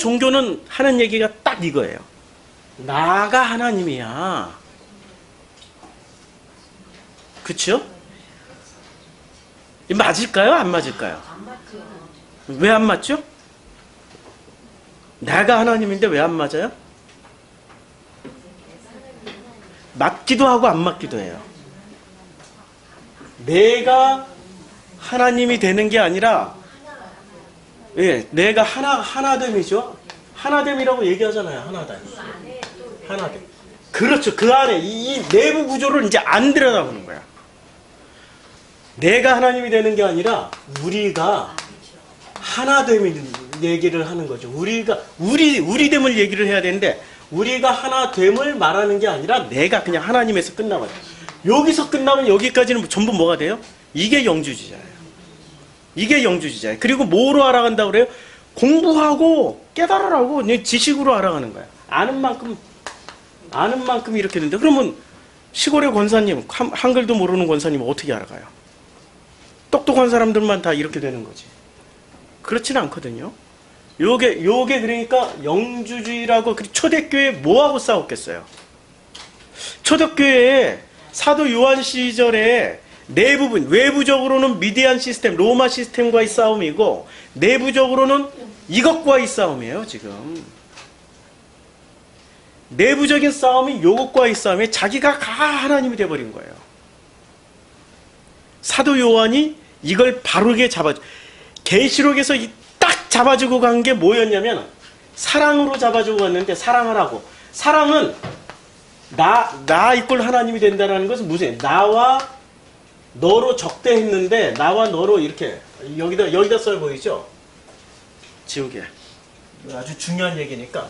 종교는 하는 얘기가 딱 이거예요. 나가 하나님이야. 그쵸? 맞을까요? 안 맞을까요? 왜 안 맞죠? 나가 하나님인데 왜 안 맞아요? 맞기도 하고 안 맞기도 해요. 내가 하나님이 되는 게 아니라, 예, 내가 하나됨이죠. 하나됨이라고 얘기하잖아요. 하나됨. 그렇죠. 그 안에 이 내부 구조를 이제 안 들여다보는 거야. 내가 하나님이 되는 게 아니라 우리가 하나됨을 얘기를 하는 거죠. 우리됨을 얘기를 해야 되는데, 우리가 하나됨을 말하는 게 아니라 내가 그냥 하나님에서 끝나버려. 여기서 끝나면 여기까지는 전부 뭐가 돼요? 이게 영주주의자예요. 이게 영주주의자예요. 그리고 뭐로 알아간다고 그래요? 공부하고 깨달으라고 지식으로 알아가는 거야. 아는 만큼 이렇게 되는데, 그러면 시골의 권사님, 한글도 모르는 권사님은 어떻게 알아가요? 똑똑한 사람들만 다 이렇게 되는 거지. 그렇지는 않거든요. 요게 그러니까 영주주의라고. 초대교회 뭐하고 싸웠겠어요? 초대교회에 사도 요한 시절에 내부분, 외부적으로는 미디안 시스템, 로마 시스템과의 싸움이고, 내부적으로는 이것과의 싸움이에요, 지금. 내부적인 싸움이 요것과의 싸움에 자기가 하나님이 돼버린 거예요. 사도 요한이 이걸 바르게 계시록에서 딱 잡아주고 간 게 뭐였냐면, 사랑으로 잡아주고 갔는데, 사랑하라고. 사랑은 나 이꼴 하나님이 된다는 것은 무슨, 나와 너로 적대했는데, 나와 너로 이렇게, 여기다 써 보이죠? 지우개. 아주 중요한 얘기니까.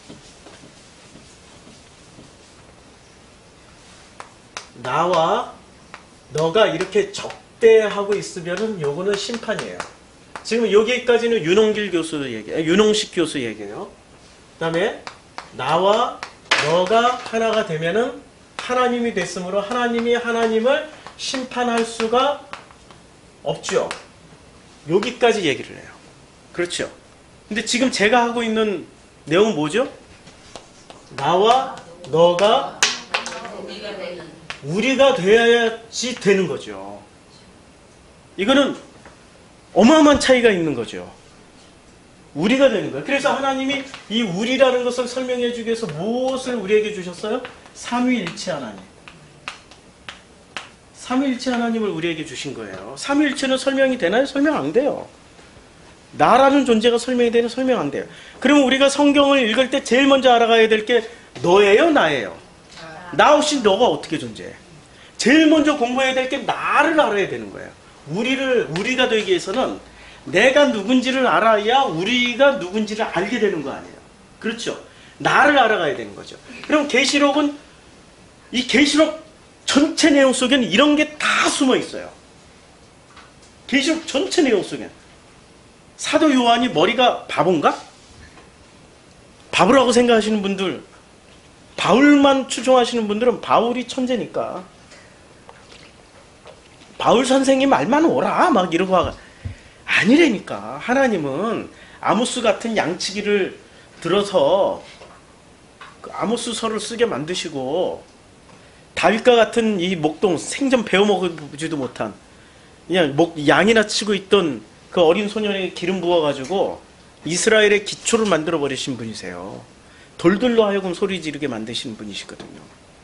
나와 너가 이렇게 적대하고 있으면은 요거는 심판이에요. 지금 여기까지는 윤홍식 교수 얘기예요. 그 다음에 나와 너가 하나가 되면은 하나님이 됐으므로 하나님이 하나님을 심판할 수가 없죠. 여기까지 얘기를 해요. 그렇죠. 근데 지금 제가 하고 있는 내용은 뭐죠? 나와 너가 우리가 돼야지 되는 거죠. 이거는 어마어마한 차이가 있는 거죠. 우리가 되는 거예요. 그래서 하나님이 이 우리라는 것을 설명해 주기 위해서 무엇을 우리에게 주셨어요? 삼위일체 하나님. 삼위일체 하나님을 우리에게 주신 거예요. 삼위일체는 설명이 되나요? 설명 안 돼요. 나라는 존재가 설명이 되나요? 설명 안 돼요. 그러면 우리가 성경을 읽을 때 제일 먼저 알아가야 될 게 너예요? 나예요? 나 없이 너가 어떻게 존재해? 제일 먼저 공부해야 될 게 나를 알아야 되는 거예요. 우리가 되기 위해서는 내가 누군지를 알아야 우리가 누군지를 알게 되는 거 아니에요. 그렇죠? 나를 알아가야 되는 거죠. 그럼 계시록은, 이 계시록 전체 내용 속에는 이런 게 다 숨어 있어요. 계시록 전체 내용 속에는. 사도 요한이 머리가 바본가? 바보라고 생각하시는 분들, 바울만 추종하시는 분들은 바울이 천재니까 바울 선생님 말만 오라 막 이러고 와가. 아니라니까. 하나님은 아모스 같은 양치기를 들어서 아모스서를 쓰게 만드시고, 다윗과 같은 이 목동 생전 배워먹지도 못한 그냥 양이나 치고 있던 그 어린 소년에게 기름 부어가지고 이스라엘의 기초를 만들어 버리신 분이세요. 돌들로 하여금 소리 지르게 만드신 분이시거든요.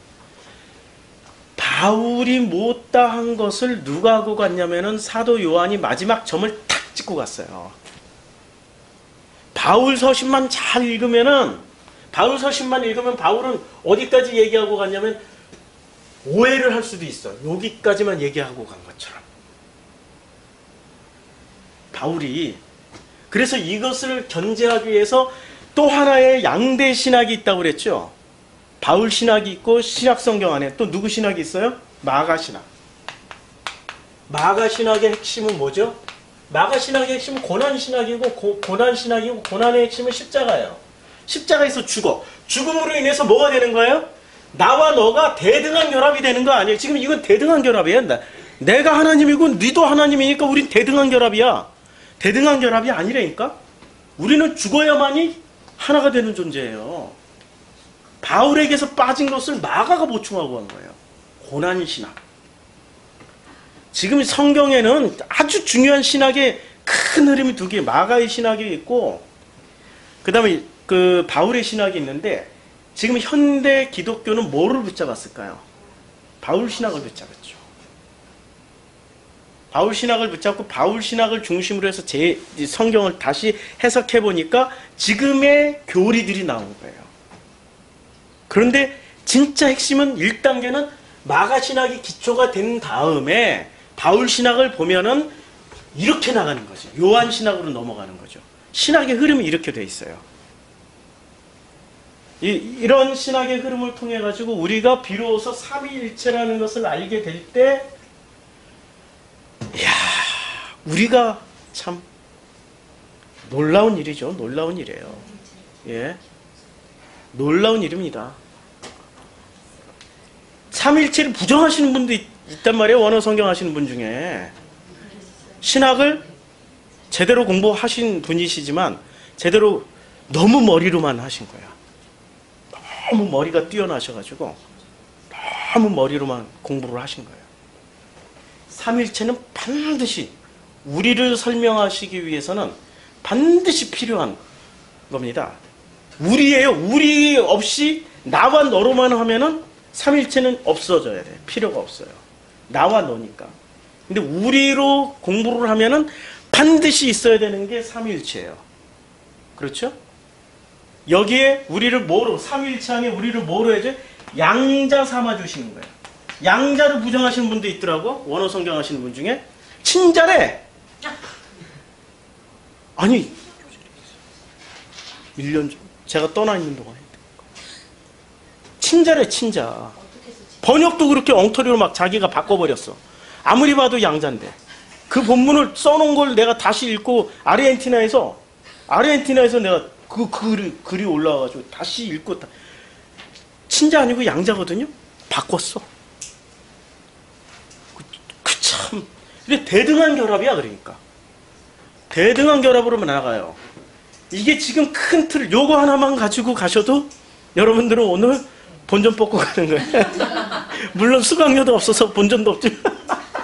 바울이 못다 한 것을 누가 하고 갔냐면은 사도 요한이 마지막 점을 탁 찍고 갔어요. 바울 서신만 잘 읽으면은, 바울은 어디까지 얘기하고 갔냐면 오해를 할 수도 있어. 여기까지만 얘기하고 간 것처럼. 바울이 그래서 이것을 견제하기 위해서 또 하나의 양대 신학이 있다고 그랬죠. 바울 신학이 있고, 신약 성경 안에 또 누구 신학이 있어요? 마가 신학. 마가 신학의 핵심은 뭐죠? 마가 신학의 핵심은 고난 신학이고, 고난의 핵심은 십자가예요. 십자가에서 죽어. 죽음으로 인해서 뭐가 되는 거예요? 나와 너가 대등한 결합이 되는 거 아니에요. 지금 이건 대등한 결합이에요. 내가 하나님이고 너도 하나님이니까 우린 대등한 결합이야. 대등한 결합이 아니라니까. 우리는 죽어야만이 하나가 되는 존재예요. 바울에게서 빠진 것을 마가가 보충하고 간 거예요. 고난신학. 지금 성경에는 아주 중요한 신학의 큰 흐름이 두 개, 마가의 신학이 있고 그 다음에 그 바울의 신학이 있는데, 지금 현대 기독교는 뭐를 붙잡았을까요? 바울 신학을 붙잡았죠. 바울 신학을 붙잡고 바울 신학을 중심으로 해서 제 성경을 다시 해석해 보니까 지금의 교리들이 나온 거예요. 그런데 진짜 핵심은 1단계는 마가 신학이 기초가 된 다음에 바울 신학을 보면은 이렇게 나가는 거죠. 요한 신학으로 넘어가는 거죠. 신학의 흐름이 이렇게 돼 있어요. 이런 신학의 흐름을 통해 가지고 우리가 비로소 삼위일체라는 것을 알게 될 때, 이야, 우리가 참 놀라운 일이죠. 놀라운 일이에요. 예, 놀라운 일입니다. 삼위일체를 부정하시는 분도 있단 말이에요. 원어 성경 하시는 분 중에. 신학을 제대로 공부하신 분이시지만 제대로 너무 머리로만 하신 거야. 너무 머리가 뛰어나셔가지고 너무 머리로만 공부를 하신 거예요. 삼일체는 반드시 우리를 설명하시기 위해서는 반드시 필요한 겁니다. 우리예요. 우리 없이 나와 너로만 하면은 삼일체는 없어져야 돼. 필요가 없어요. 나와 너니까. 근데 우리로 공부를 하면은 반드시 있어야 되는 게 삼위일체예요. 그렇죠? 여기에 우리를 뭐로, 삼위일체 안에 우리를 뭐로 해줘? 양자 삼아 주시는 거예요. 양자를 부정하시는 분도 있더라고. 원어 성경 하시는 분 중에. 친자래. 아니 1년 전 제가 떠나 있는 동안에 친자래. 친자. 번역도 그렇게 엉터리로 막 자기가 바꿔버렸어. 아무리 봐도 양자인데 그 본문을 써놓은 걸 내가 다시 읽고 아르헨티나에서 내가 그 글이 올라와가지고 다시 읽고 친자 아니고 양자거든요. 바꿨어. 그 참. 근데 대등한 결합이야. 그러니까 대등한 결합으로만 나가요. 이게 지금 큰 틀 요거 하나만 가지고 가셔도 여러분들은 오늘 본전 뽑고 가는 거예요. 물론 수강료도 없어서 본전도 없지만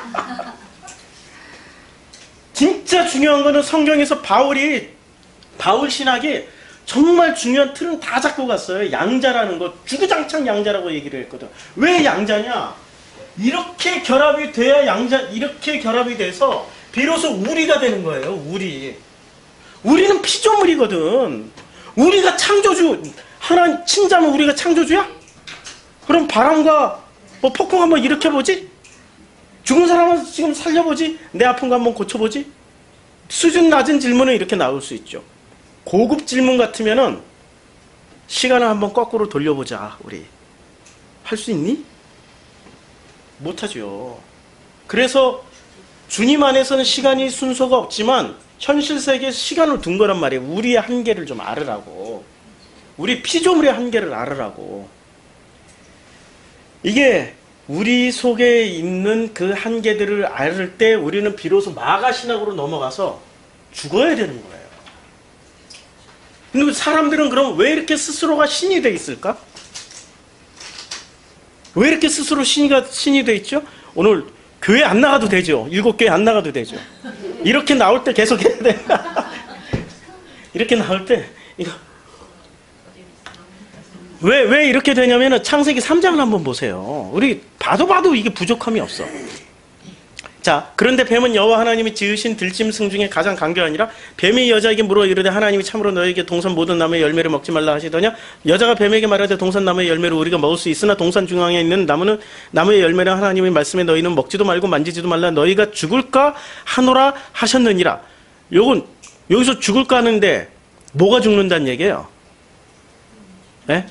진짜 중요한 거는 성경에서 바울 신학이 정말 중요한 틀은 다 잡고 갔어요. 양자라는 거, 주구장창 양자라고 얘기를 했거든. 왜 양자냐? 이렇게 결합이 돼야 이렇게 결합이 돼서 비로소 우리가 되는 거예요. 우리는 피조물이거든. 우리가 창조주, 하나님 친자면 우리가 창조주야? 그럼 바람과 뭐 폭풍 한번 일으켜보지? 죽은 사람은 지금 살려보지? 내 아픈 거 한번 고쳐보지? 수준 낮은 질문은 이렇게 나올 수 있죠. 고급 질문 같으면은 시간을 한번 거꾸로 돌려보자. 우리 할 수 있니? 못하죠. 그래서 주님 안에서는 시간이 순서가 없지만 현실 세계에 시간을 둔 거란 말이에요. 우리의 한계를 좀 알으라고. 우리 피조물의 한계를 알으라고. 이게 우리 속에 있는 그 한계들을 알 때 우리는 비로소 마가 신학으로 넘어가서 죽어야 되는 거예요. 근데 사람들은 그럼 왜 이렇게 스스로가 신이 돼 있을까? 왜 이렇게 스스로 신이 돼 있죠? 오늘 교회 안 나가도 되죠. 7교회 안 나가도 되죠. 이렇게 나올 때 계속 해야 돼. 이렇게 나올 때 이거 왜 이렇게 되냐면은 창세기 3장을 한번 보세요. 우리 봐도 이게 부족함이 없어. 자, 그런데 뱀은 여호와 하나님이 지으신 들짐승 중에 가장 강교하니라. 뱀이 여자에게 물어 이르되 하나님이 참으로 너에게 동산 모든 나무의 열매를 먹지 말라 하시더냐. 여자가 뱀에게 말하되 동산 나무의 열매를 우리가 먹을 수 있으나 동산 중앙에 있는 나무의 열매는 하나님의 말씀에 너희는 먹지도 말고 만지지도 말라 너희가 죽을까 하노라 하셨느니라. 요건 여기서 죽을까 하는데 뭐가 죽는다는 얘기예요? 네?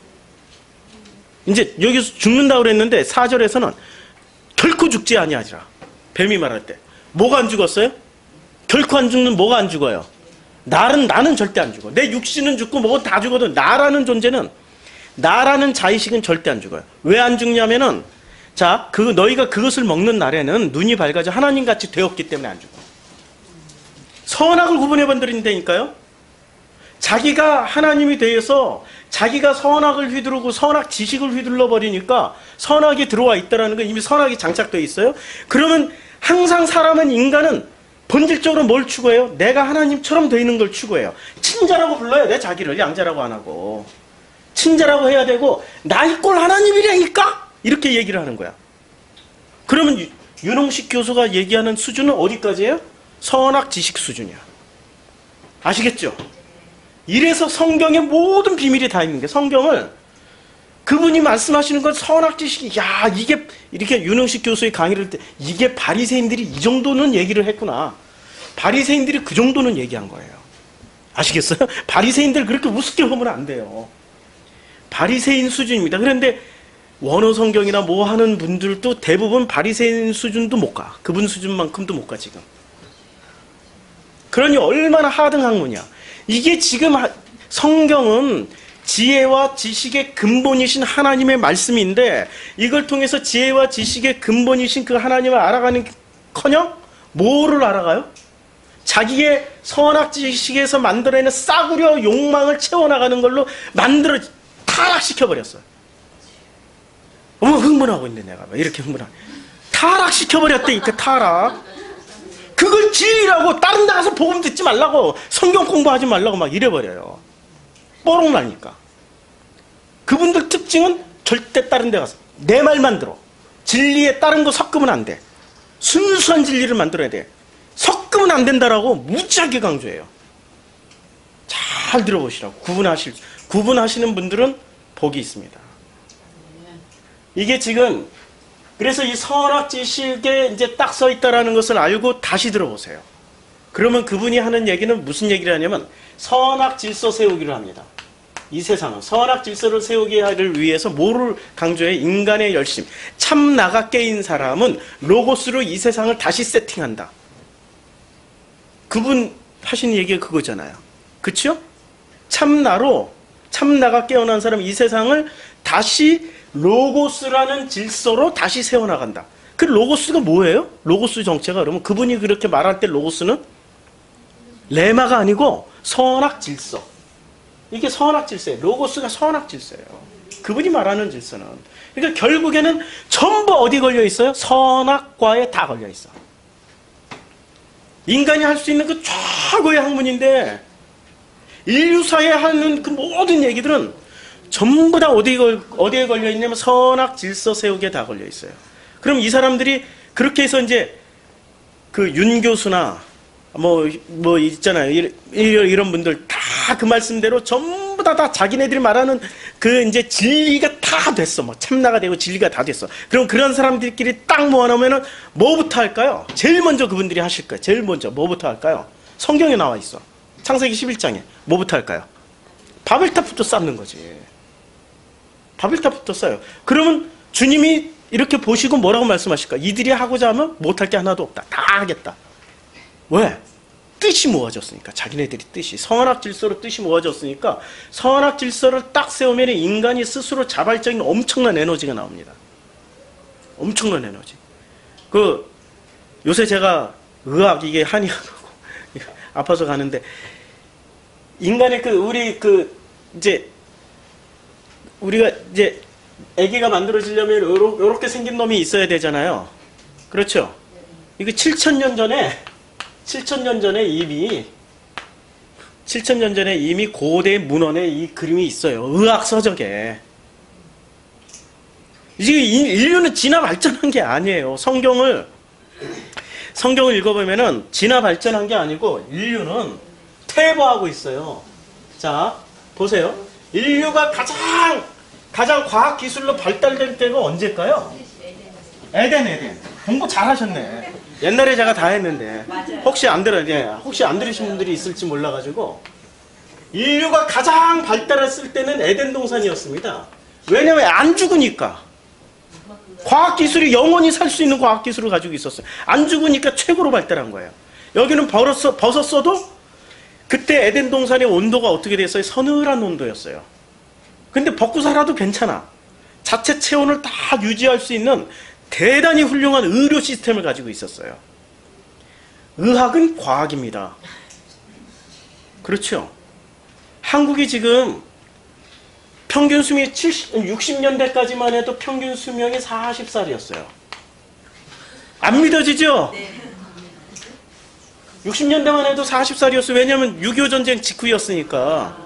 이제 여기서 죽는다고 그랬는데 4절에서는 결코 죽지 아니하리라. 뱀이 말할 때 뭐가 안 죽었어요? 결코 안 죽는 뭐가 안 죽어요? 나는 절대 안 죽어. 내 육신은 죽고 뭐가 다 죽어도 나라는 존재는, 나라는 자의식은 절대 안 죽어요. 왜 안 죽냐면은 자, 너희가 그것을 먹는 날에는 눈이 밝아져 하나님같이 되었기 때문에 안 죽어. 선악을 구분해 본다니까요. 자기가 하나님이 되어서 자기가 선악을 휘두르고 선악 지식을 휘둘러 버리니까 선악이 들어와 있다는 건 이미 선악이 장착되어 있어요. 그러면 항상 인간은 본질적으로 뭘 추구해요? 내가 하나님처럼 되어 있는 걸 추구해요. 친자라고 불러야 돼. 자기를 양자라고 안 하고. 친자라고 해야 되고 나이 꼴 하나님이라니까? 이렇게 얘기를 하는 거야. 그러면 윤홍식 교수가 얘기하는 수준은 어디까지예요? 선악 지식 수준이야. 아시겠죠? 이래서 성경의 모든 비밀이 다 있는 게, 성경을 그분이 말씀하시는 건 선악 지식이, 야, 이게 이렇게 윤홍식 교수의 강의를 할 때 이게 바리새인들이 이 정도는 얘기를 했구나. 바리새인들이 그 정도는 얘기한 거예요. 아시겠어요? 바리새인들 그렇게 우습게 보면 안 돼요. 바리새인 수준입니다. 그런데 원어 성경이나 뭐 하는 분들도 대부분 바리새인 수준도 못 가. 그분 수준만큼도 못 가, 지금. 그러니 얼마나 하등 학문이야. 이게 지금 성경은 지혜와 지식의 근본이신 하나님의 말씀인데, 이걸 통해서 지혜와 지식의 근본이신 그 하나님을 알아가는 커녕 뭐를 알아가요? 자기의 선악 지식에서 만들어내는 싸구려 욕망을 채워나가는 걸로 만들어 타락시켜버렸어요. 어머, 흥분하고 있네, 내가. 이렇게 흥분하고. 타락시켜버렸다니까, 타락. 그걸 진리라고, 다른 데 가서 복음 듣지 말라고, 성경 공부하지 말라고 막 이래버려요. 뽀록 나니까. 그분들 특징은 절대 다른 데 가서 내 말만 들어. 진리에 다른 거 섞으면 안 돼. 순수한 진리를 만들어야 돼. 섞으면 안 된다라고 무지하게 강조해요. 잘 들어보시라고. 구분하시는 분들은 복이 있습니다. 이게 지금, 그래서 이 선악 지식에 이제 딱 써 있다라는 것을 알고 다시 들어보세요. 그러면 그분이 하는 얘기는 무슨 얘기를 하냐면 선악 질서 세우기를 합니다. 이 세상은 선악 질서를 세우기를 위해서 뭐를 강조해? 인간의 열심. 참 나가 깨인 사람은 로고스로 이 세상을 다시 세팅한다. 그분 하신 얘기가 그거잖아요. 그쵸? 참 나가 깨어난 사람은 이 세상을 다시 로고스라는 질서로 다시 세워나간다. 그 로고스가 뭐예요? 로고스 정체가, 그러면 그분이 그렇게 말할 때 로고스는 레마가 아니고 선악 질서. 이게 선악 질서예요. 로고스가 선악 질서예요. 그분이 말하는 질서는. 그러니까 결국에는 전부 어디 걸려 있어요? 선악과에 다 걸려 있어. 인간이 할 수 있는 그 최고의 학문인데, 인류사에 하는 그 모든 얘기들은 전부 다 어디에 걸려 있냐면 선악 질서 세우기에 다 걸려 있어요. 그럼 이 사람들이 그렇게 해서 이제 그 윤 교수나 뭐 있잖아요. 이런 분들 다 그 말씀대로 전부 다 자기네들이 말하는 그 이제 진리가 다 됐어. 뭐 참나가 되고 진리가 다 됐어. 그럼 그런 사람들끼리 딱 모아놓으면은 뭐부터 할까요? 제일 먼저 그분들이 하실 거예요. 제일 먼저 뭐부터 할까요? 성경에 나와 있어. 창세기 11장에 뭐부터 할까요? 바벨탑부터 쌓는 거지. 바벨탑부터 쌓아요. 그러면 주님이 이렇게 보시고 뭐라고 말씀하실까? 이들이 하고자 하면 못할 게 하나도 없다. 다 하겠다. 왜? 뜻이 모아졌으니까. 자기네들이 뜻이. 선악 질서로 뜻이 모아졌으니까 선악 질서를 딱 세우면 인간이 스스로 자발적인 엄청난 에너지가 나옵니다. 엄청난 에너지. 요새 제가 의학, 이게 한의학하고 아파서 가는데, 인간의 우리가 이제 아기가 만들어지려면 요렇게 생긴 놈이 있어야 되잖아요. 그렇죠? 이거 7,000년 전에 이미 고대 문헌에 이 그림이 있어요. 의학 서적에. 이제 인류는 진화 발전한 게 아니에요. 성경을 읽어보면은 진화 발전한 게 아니고 인류는 퇴보하고 있어요. 자, 보세요. 인류가 가장 과학 기술로 발달될 때가 언제일까요? 에덴. 공부 잘하셨네. 옛날에 제가 다 했는데 혹시 안 들으신 분들이 있을지 몰라가지고, 인류가 가장 발달했을 때는 에덴 동산이었습니다. 왜냐면 안 죽으니까. 과학기술이 영원히 살 수 있는 과학기술을 가지고 있었어요. 안 죽으니까 최고로 발달한 거예요. 여기는 벗었어도 그때 에덴 동산의 온도가 어떻게 됐어요? 서늘한 온도였어요. 근데 벗고 살아도 괜찮아. 자체 체온을 다 유지할 수 있는 대단히 훌륭한 의료 시스템을 가지고 있었어요. 의학은 과학입니다. 그렇죠? 한국이 지금 평균 수명이 60년대까지만 해도 평균 수명이 40살이었어요. 안 믿어지죠? 60년대만 해도 40살이었어요. 왜냐하면 6.25 전쟁 직후였으니까.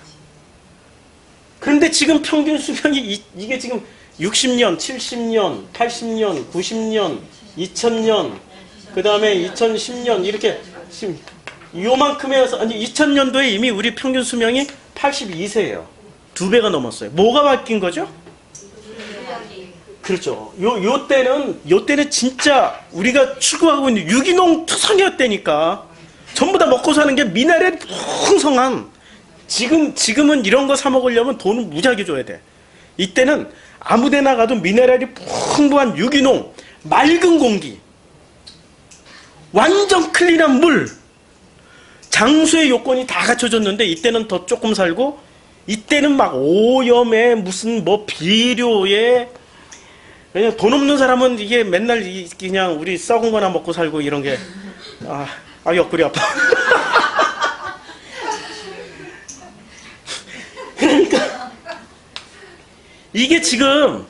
그런데 지금 평균 수명이 이게 지금 60년, 70년, 80년, 90년, 2000년, 그 다음에 2010년 이렇게 지금 요만큼에서 아니 2000년도에 이미 우리 평균 수명이 82세예요. 2배가 넘었어요. 뭐가 바뀐 거죠? 그렇죠. 요 때는 진짜 우리가 추구하고 있는 유기농 투성이었다니까. 전부 다 먹고 사는 게 미네랄이 풍성한. 지금은 이런 거 사 먹으려면 돈을 무지하게 줘야 돼. 이때는 아무데나 가도 미네랄이 풍부한 유기농, 맑은 공기, 완전 클린한 물, 장수의 요건이 다 갖춰졌는데 이때는 더 조금 살고, 이때는 막 오염에 무슨 뭐 비료에, 그냥 돈 없는 사람은 이게 맨날 그냥 우리 썩은 거나 먹고 살고 이런 게 옆구리 아파. 그러니까 이게 지금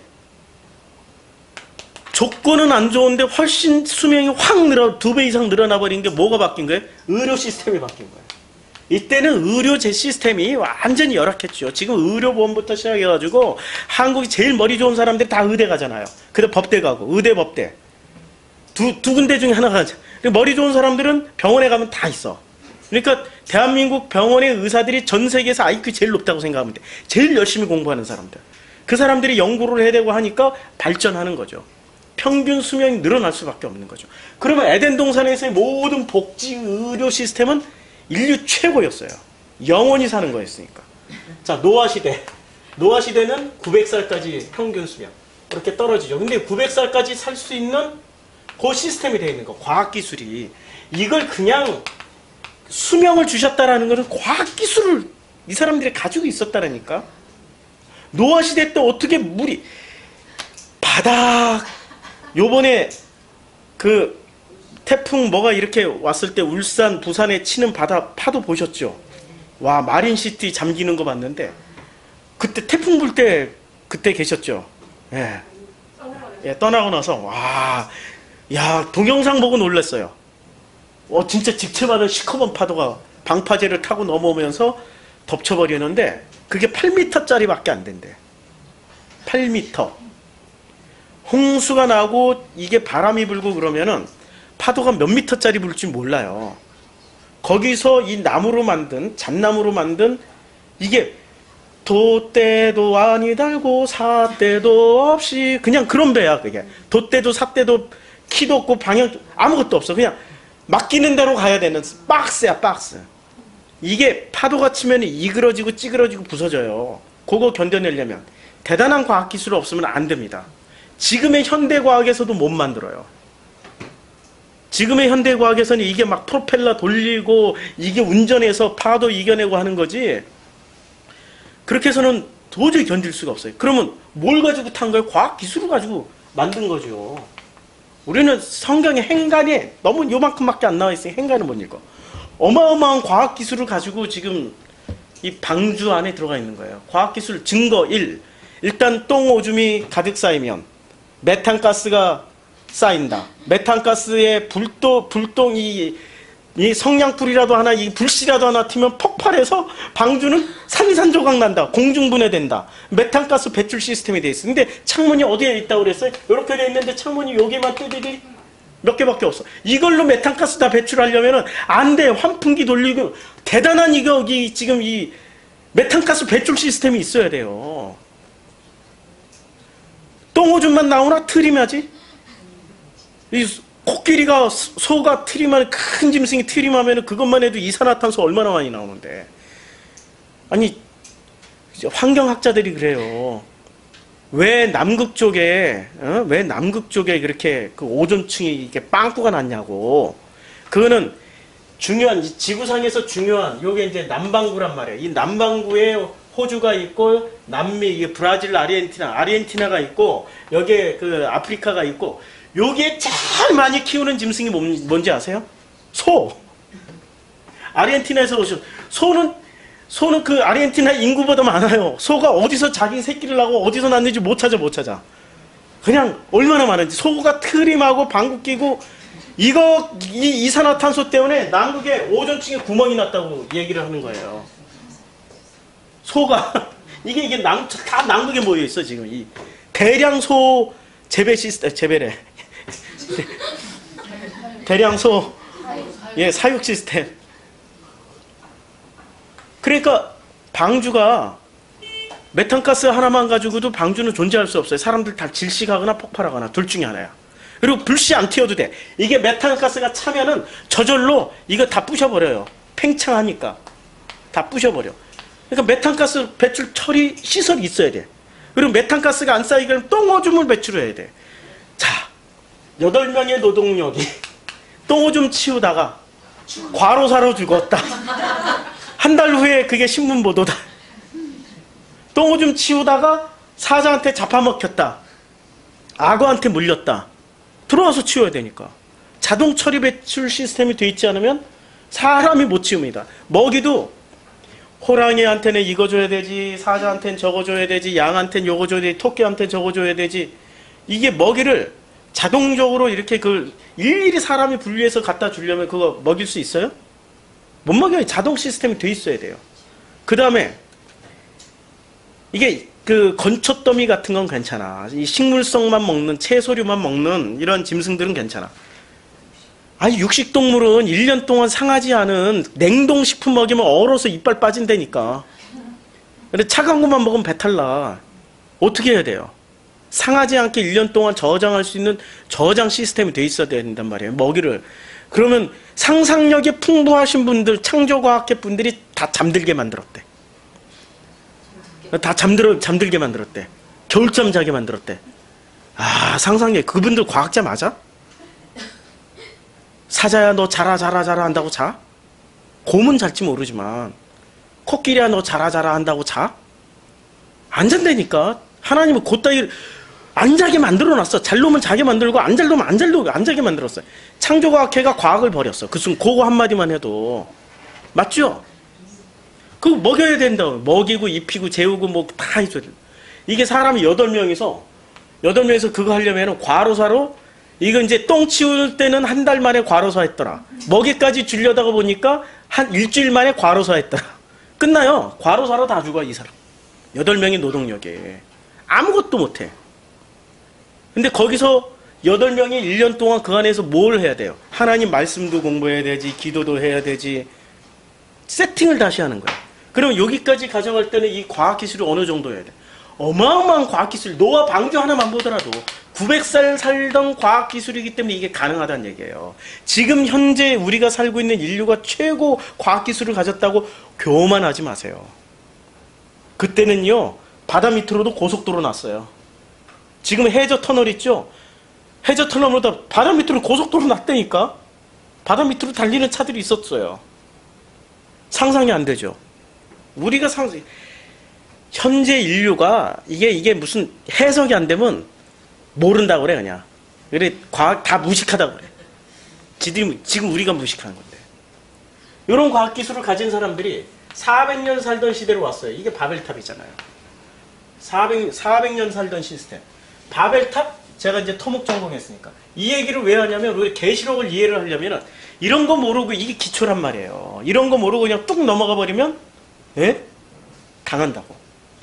조건은 안 좋은데 훨씬 수명이 확 2배 이상 늘어나 버린 게 뭐가 바뀐 거예요? 의료 시스템이 바뀐 거예요. 이때는 의료 시스템이 완전히 열악했죠. 지금 의료보험부터 시작해가지고 한국이 제일 머리 좋은 사람들이 다 의대 가잖아요. 그래 법대 가고 의대 법대 두 군데 중에 하나 가죠. 머리 좋은 사람들은 병원에 가면 다 있어. 그러니까 대한민국 병원의 의사들이 전 세계에서 IQ 제일 높다고 생각하면 돼. 제일 열심히 공부하는 사람들. 그 사람들이 연구를 해야 되고 하니까 발전하는 거죠. 평균 수명이 늘어날 수밖에 없는 거죠. 그러면 에덴 동산에서의 모든 복지 의료 시스템은 인류 최고였어요. 영원히 사는 거였으니까. 자, 노아 시대. 노아 시대는 900살까지 평균 수명. 그렇게 떨어지죠. 근데 900살까지 살 수 있는 그 시스템이 되어 있는 거. 과학기술이. 이걸 그냥 수명을 주셨다라는 것은 과학기술을 이 사람들이 가지고 있었다라니까. 노아 시대 때 어떻게 물이 바닥 요번에 그 태풍 뭐가 이렇게 왔을 때 울산, 부산에 치는 파도 보셨죠? 와, 마린시티 잠기는 거 봤는데 그때 태풍 불 때 그때 계셨죠? 예. 예, 떠나고 나서 와, 야, 동영상 보고 놀랐어요. 진짜 직체받은 시커먼 파도가 방파제를 타고 넘어오면서 덮쳐버리는데 그게 8m짜리 밖에 안 된대. 8m. 홍수가 나고 이게 바람이 불고 그러면은 파도가 몇 미터짜리 불지 몰라요. 거기서 이 나무로 만든, 잣나무로 만든 이게 돛대도 아니 달고 삿대도 없이 그냥 그런 배야 그게. 돛대도 삿대도 키도 없고 방향 아무것도 없어. 그냥 맡기는 대로 가야 되는 박스야 박스. 이게 파도가 치면 이그러지고 찌그러지고 부서져요. 그거 견뎌내려면 대단한 과학기술 없으면 안 됩니다. 지금의 현대과학에서도 못 만들어요. 지금의 현대과학에서는 이게 막 프로펠러 돌리고 이게 운전해서 파도 이겨내고 하는 거지 그렇게 해서는 도저히 견딜 수가 없어요. 그러면 뭘 가지고 탄 거예요? 과학기술을 가지고 만든 거죠. 우리는 성경에 행간이 너무 요만큼밖에 안 나와 있으니 행간을 못 읽어. 어마어마한 과학기술을 가지고 지금 이 방주 안에 들어가 있는 거예요. 과학기술 증거 1. 일단 똥 오줌이 가득 쌓이면 메탄가스가 쌓인다. 메탄가스에 불똥이 이 성냥불이라도 하나, 이 불씨라도 하나 튀면 폭발해서 방주는 산산조각 난다. 공중분해된다. 메탄가스 배출 시스템이 돼 있어. 근데 창문이 어디에 있다고 그랬어요? 이렇게 돼 있는데 창문이 여기만 뚜디디 몇 개밖에 없어. 이걸로 메탄가스 다 배출하려면은 안 돼. 환풍기 돌리고 대단한 지금 이 메탄가스 배출 시스템이 있어야 돼요. 똥오줌만 나오나 트림하지? 이 코끼리가 소가 트림하는 큰 짐승이 트림하면 그것만 해도 이산화탄소 얼마나 많이 나오는데. 아니 환경학자들이 그래요. 왜 남극 쪽에 그렇게 그 오존층이 이렇게 빵꾸가 났냐고. 그거는 중요한 지구상에서 중요한 요게 이제 남반구란 말이에요. 이 남반구에 호주가 있고 남미 이게 브라질 아르헨티나가 있고 여기에 그 아프리카가 있고 여기에 제일 많이 키우는 짐승이 뭔지 아세요? 소. 아르헨티나에서 오신 소는 소는 그 아르헨티나 인구보다 많아요. 소가 어디서 자기 새끼를 낳고 어디서 낳는지 못 찾아. 그냥 얼마나 많은지. 소가 트림하고 방구 끼고 이산화탄소 때문에 남극에 오존층에 구멍이 났다고 얘기를 하는 거예요. 소가 이게 다 남극에 모여 있어 지금. 이 대량 소 재배 시스템 재배래. 대량 소 사육 시스템. 그러니까 방주가 메탄가스 하나만 가지고도 방주는 존재할 수 없어요. 사람들 다 질식하거나 폭발하거나 둘 중에 하나야. 그리고 불씨 안 튀어도 돼. 이게 메탄가스가 차면은 저절로 이거 다 부셔버려요. 팽창하니까 다 부셔버려. 그러니까 메탄가스 배출 처리 시설이 있어야 돼. 그리고 메탄가스가 안 쌓이게 똥오줌을 배출해야 돼. 자, 8명의 노동력이 똥오줌 치우다가 과로사로 죽었다. 한 달 후에 그게 신문 보도다. 똥오줌 치우다가 사자한테 잡아먹혔다. 악어한테 물렸다. 들어와서 치워야 되니까. 자동 처리 배출 시스템이 돼 있지 않으면 사람이 못 치웁니다. 먹이도 호랑이한테는 이거 줘야 되지, 사자한테는 저거 줘야 되지, 양한테는 요거 줘야 되지, 토끼한테는 저거 줘야 되지. 이게 먹이를 자동적으로 이렇게 일일이 사람이 분리해서 갖다 주려면 그거 먹일 수 있어요? 못 먹여요. 자동 시스템이 돼 있어야 돼요. 그 다음에 이게 건초더미 같은 건 괜찮아. 이 식물성만 먹는, 채소류만 먹는 이런 짐승들은 괜찮아. 아니, 육식동물은 1년 동안 상하지 않은 냉동식품 먹이면 얼어서 이빨 빠진다니까. 근데 차가운 것만 먹으면 배탈 나. 어떻게 해야 돼요? 상하지 않게 1년 동안 저장할 수 있는 저장 시스템이 돼 있어야 된단 말이에요. 먹이를. 그러면 상상력이 풍부하신 분들, 창조과학계 분들이 다 잠들게 만들었대. 다 잠들게 만들었대. 겨울잠 자게 만들었대. 아, 상상력. 그분들 과학자 맞아? 사자야 너 자라 한다고 자? 곰은 잘지 모르지만 코끼리야 너 자라 한다고 자? 안 잔다니까. 하나님은 그따위 안 자게 만들어놨어. 잘 놓으면 자게 만들고 안 잘 놓으면 안 자게 만들었어요. 창조과학회가 과학을 버렸어. 그거 한마디만 해도. 맞죠? 그거 먹여야 된다고. 먹이고 입히고 재우고 뭐 다 해줘야 돼. 이게 사람이 8명이서 그거 하려면 과로사로 이거 이제 똥 치울 때는 한 달 만에 과로사 했더라. 먹이까지 주려다가 보니까 한 일주일 만에 과로사 했더라. 끝나요. 과로사로 다 죽어 이 사람. 8명의 노동력에. 아무것도 못해. 근데 거기서 8명이 1년 동안 그 안에서 뭘 해야 돼요? 하나님 말씀도 공부해야 되지, 기도도 해야 되지. 세팅을 다시 하는 거야. 그럼 여기까지 가져갈 때는 이 과학기술이 어느 정도 해야 돼? 어마어마한 과학기술. 노아 방주 하나만 보더라도 900살 살던 과학기술이기 때문에 이게 가능하다는 얘기예요. 지금 현재 우리가 살고 있는 인류가 최고 과학기술을 가졌다고 교만하지 마세요. 그때는요, 바다 밑으로도 고속도로 났어요. 지금 해저 터널 있죠? 해저 터널보다 바다 밑으로 고속도로 났다니까? 바다 밑으로 달리는 차들이 있었어요. 상상이 안 되죠? 우리가 현재 인류가 이게 무슨 해석이 안 되면 모른다고 그래, 그냥. 그래, 과학 다 무식하다고 그래. 지금 우리가 무식한 건데. 이런 과학기술을 가진 사람들이 400년 살던 시대로 왔어요. 이게 바벨탑이잖아요. 400년 살던 시스템. 바벨탑? 제가 이제 토목 전공했으니까. 이 얘기를 왜 하냐면, 우리 계시록을 이해를 하려면, 이런 거 모르고, 이게 기초란 말이에요. 이런 거 모르고 그냥 뚝 넘어가 버리면, 예? 당한다고.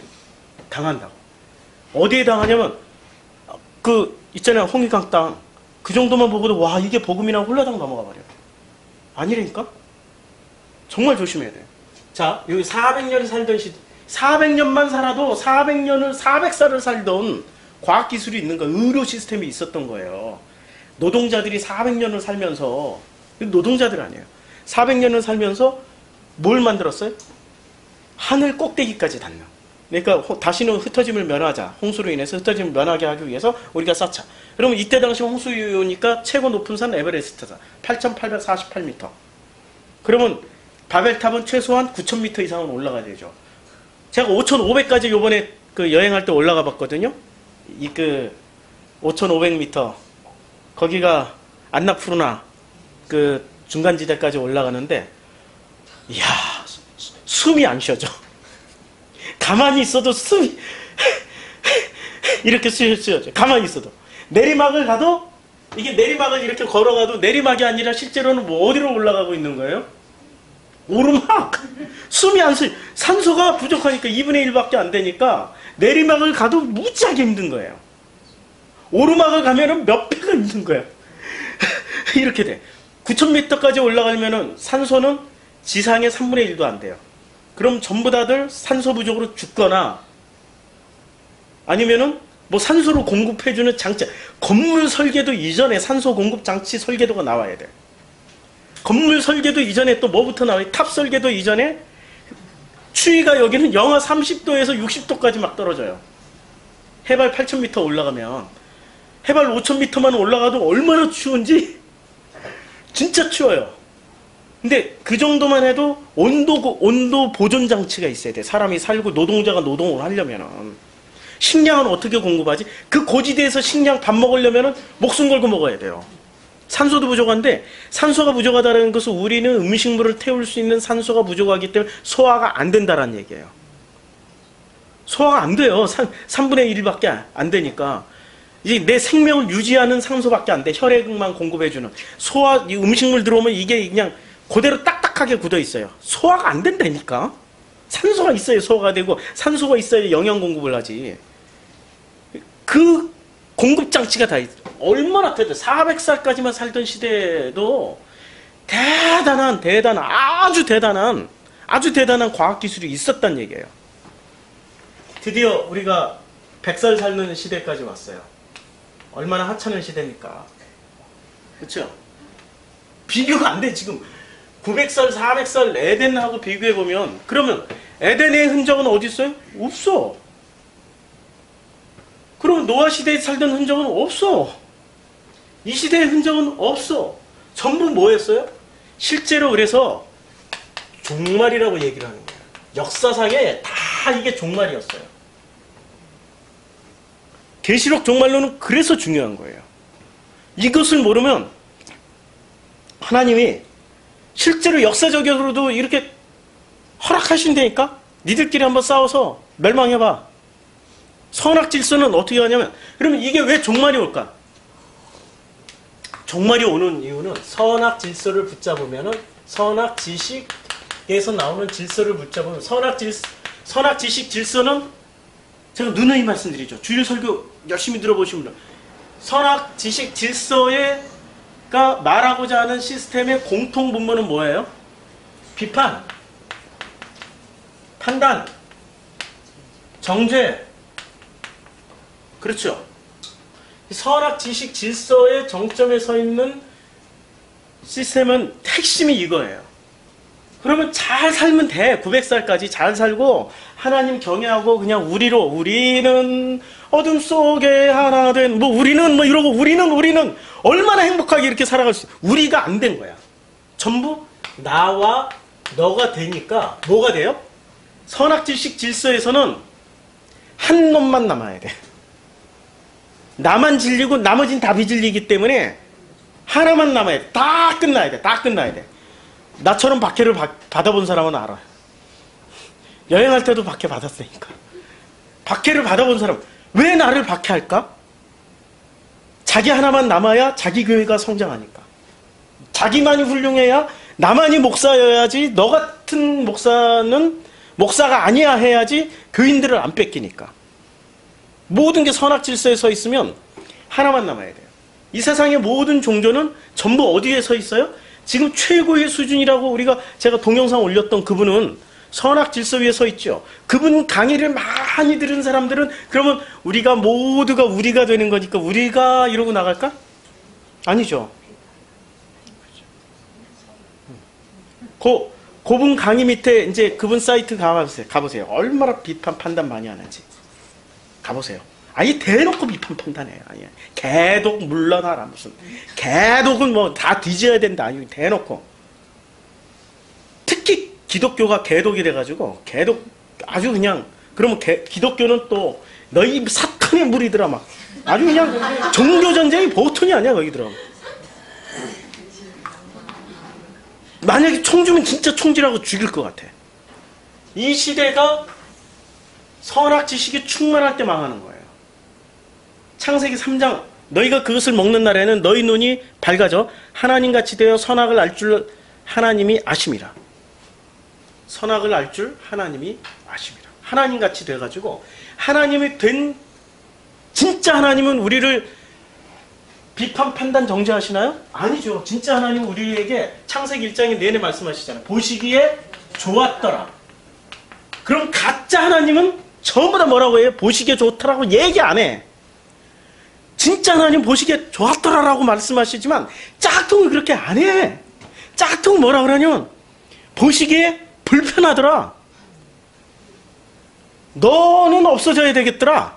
어디에 당하냐면, 있잖아요. 홍익강 땅. 그 정도만 보고도, 와, 이게 복음이나 홀라당 넘어가 버려요. 아니라니까? 정말 조심해야 돼요. 자, 여기 400년을 살던 400년만 살아도 400살을 살던 과학기술이 있는 거예요. 의료 시스템이 있었던 거예요. 노동자들이 400년을 살면서, 노동자들 아니에요. 400년을 살면서 뭘 만들었어요? 하늘 꼭대기까지 닿는. 그러니까 다시는 흩어짐을 면하자. 홍수로 인해서 흩어짐을 면하게 하기 위해서 우리가 쌓자. 그러면 이때 당시 홍수유니까 최고 높은 산 에베레스트다. 8,848m. 그러면 바벨탑은 최소한 9,000m 이상은 올라가야 되죠. 제가 5,500까지 요번에 여행할 때 올라가 봤거든요. 5,500m. 거기가 안나푸르나 중간지대까지 올라가는데, 이야, 숨이 안 쉬어져. 가만히 있어도 숨이 이렇게 쉬어져. 가만히 있어도. 내리막을 가도 이게 내리막을 이렇게 걸어가도 내리막이 아니라 실제로는 뭐 어디로 올라가고 있는 거예요? 오르막. 숨이 안 쉬어. 산소가 부족하니까 2분의 1밖에 안 되니까 내리막을 가도 무지하게 힘든 거예요. 오르막을 가면은 몇 배가 힘든 거예요. 이렇게 돼. 9,000m까지 올라가면은 산소는 지상의 3분의 1도 안 돼요. 그럼 전부 다들 산소 부족으로 죽거나 아니면은 뭐 산소를 공급해주는 장치, 건물 설계도 이전에 산소 공급 장치 설계도가 나와야 돼. 건물 설계도 이전에 또 뭐부터 나와요? 탑 설계도 이전에 추위가 여기는 영하 30도에서 60도까지 막 떨어져요. 해발 8,000m 올라가면 해발 5,000m만 올라가도 얼마나 추운지 진짜 추워요. 근데 그 정도만 해도 온도 보존 장치가 있어야 돼. 사람이 살고 노동자가 노동을 하려면은. 식량은 어떻게 공급하지? 그 고지대에서 식량 밥 먹으려면은 목숨 걸고 먹어야 돼요. 산소도 부족한데 산소가 부족하다는 것은 우리는 음식물을 태울 수 있는 산소가 부족하기 때문에 소화가 안 된다는 얘기예요. 소화가 안 돼요. 3분의 1밖에 안 되니까. 이제 내 생명을 유지하는 산소밖에 안 돼. 혈액만 공급해주는. 소화, 이 음식물 들어오면 이게 그냥 그대로 딱딱하게 굳어 있어요. 소화가 안 된다니까. 산소가 있어야 소화가 되고 산소가 있어야 영양 공급을 하지. 그 공급 장치가 다 있어. 얼마나 대단 400살까지만 살던 시대에도 아주 대단한 과학기술이 있었단 얘기예요. 드디어 우리가 100살 살는 시대까지 왔어요. 얼마나 하찮은 시대입니까? 그렇죠? 비교가 안 돼. 지금 900살, 400살 에덴하고 비교해보면 그러면 에덴의 흔적은 어디 있어요? 없어. 그럼 노아 시대에 살던 흔적은 없어. 이 시대의 흔적은 없어. 전부 뭐였어요? 실제로 그래서 종말이라고 얘기를 하는 거예요. 역사상에 다 이게 종말이었어요. 계시록 종말론은 그래서 중요한 거예요. 이것을 모르면 하나님이 실제로 역사적으로도 이렇게 허락하신다니까? 니들끼리 한번 싸워서 멸망해봐. 선악 질서는 어떻게 하냐면, 그러면 이게 왜 종말이 올까? 종말이 오는 이유는 선악 질서를 붙잡으면은, 선악 지식에서 나오는 질서를 붙잡으면, 선악 지식 질서는 제가 누누이 말씀드리죠. 주일 설교 열심히 들어보시면 선악 지식 질서가 말하고자 하는 시스템의 공통 분모는 뭐예요? 비판, 판단, 정죄. 그렇죠. 선악 지식 질서의 정점에 서 있는 시스템은 핵심이 이거예요. 그러면 잘 살면 돼. 900살까지 잘 살고 하나님 경외하고 그냥 우리는 어둠 속에 하나 된 우리는 이러고 우리는 얼마나 행복하게 이렇게 살아갈 수 있어. 우리가 안 된 거야. 전부 나와 너가 되니까 뭐가 돼요? 선악지식 질서에서는 한 놈만 남아야 돼. 나만 질리고 나머진 다 비질리기 때문에 하나만 남아야 돼. 다 끝나야 돼. 다 끝나야 돼. 나처럼 박해를 받아본 사람은 알아. 여행할 때도 박해 받았으니까. 박해를 받아본 사람, 왜 나를 박해할까? 자기 하나만 남아야 자기 교회가 성장하니까. 자기만이 훌륭해야, 나만이 목사여야지, 너 같은 목사는 목사가 아니야 해야지 교인들을 안 뺏기니까. 모든 게 선악 질서에 서 있으면 하나만 남아야 돼요. 이 세상의 모든 종교는 전부 어디에 서 있어요? 지금 최고의 수준이라고 제가 동영상 올렸던 그분은 선악 질서 위에 서 있죠. 그분 강의를 많이 들은 사람들은 그러면 우리가 모두가 우리가 되는 거니까 우리가 이러고 나갈까? 아니죠. 그분 강의 밑에 이제 그분 사이트 가보세요. 얼마나 비판 판단 많이 하는지. 가보세요. 아니 대놓고 비판 판단해요. 아니 개독 물러나라 무슨 개독은 뭐 다 뒤져야 된다. 아니 대놓고. 특히 기독교가 개독이 돼가지고 개독 아주 그냥 그러면 기독교는 또 너희 사탄의 무리들아 막 아주 그냥 종교 전쟁이 보통이 아니야 거기 들어. 만약에 총 주면 진짜 총질하고 죽일 것 같아. 이 시대가 선악 지식이 충만할 때 망하는 거예요. 창세기 3장 너희가 그것을 먹는 날에는 너희 눈이 밝아져 하나님같이 되어 선악을 알 줄 하나님이 아심이라. 선악을 알 줄 하나님이 아심이라. 하나님같이 돼가지고 하나님이 된 진짜 하나님은 우리를 비판, 판단, 정죄하시나요? 아니죠. 진짜 하나님은 우리에게 창세기 1장에 내내 말씀하시잖아요. 보시기에 좋았더라. 그럼 가짜 하나님은 전부 다 뭐라고 해요? 보시기에 좋더라고 얘기 안 해. 진짜 하나님 보시기에 좋았더라라고 말씀하시지만 짝퉁은 그렇게 안 해. 짝퉁은 뭐라 그러냐면 보시기에 불편하더라. 너는 없어져야 되겠더라.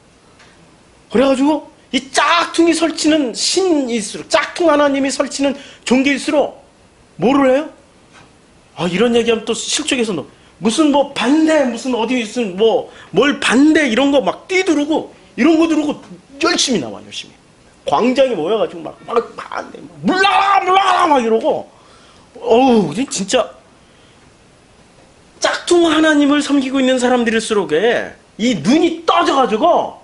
그래가지고 이 짝퉁이 설치는 신일수록 짝퉁 하나님이 설치는 종교일수록 뭐를 해요? 아 이런 얘기하면 또 실족에서 너 무슨 뭐 반대 무슨 어디 무슨 뭐 뭘 반대 이런 거 막 뛰두르고 이런 거 두르고 열심히 나와 열심히 광장에 모여가지고 막 반대 물러라 막 이러고 어우 진짜 짝퉁 하나님을 섬기고 있는 사람들일수록에 이 눈이 떠져가지고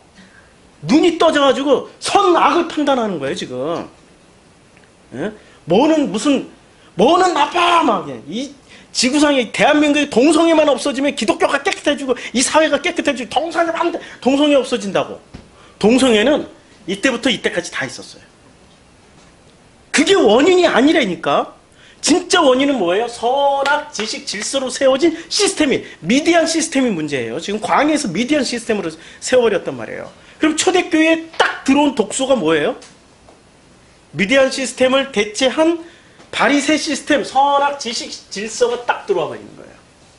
선악을 판단하는 거예요 지금. 예? 뭐는 나빠 막 이 지구상에 대한민국의 동성애만 없어지면 기독교가 깨끗해지고 이 사회가 깨끗해지고 동성애 없어진다고. 동성애는 이때부터 이때까지 다 있었어요. 그게 원인이 아니라니까. 진짜 원인은 뭐예요? 선악, 지식, 질서로 세워진 시스템이 미디안 시스템이 문제예요. 지금 광해에서 미디안 시스템으로 세워버렸단 말이에요. 그럼 초대교회에 딱 들어온 독소가 뭐예요? 미디안 시스템을 대체한 바리새 시스템, 선악, 지식, 질서가 딱 들어와 버리는 거예요.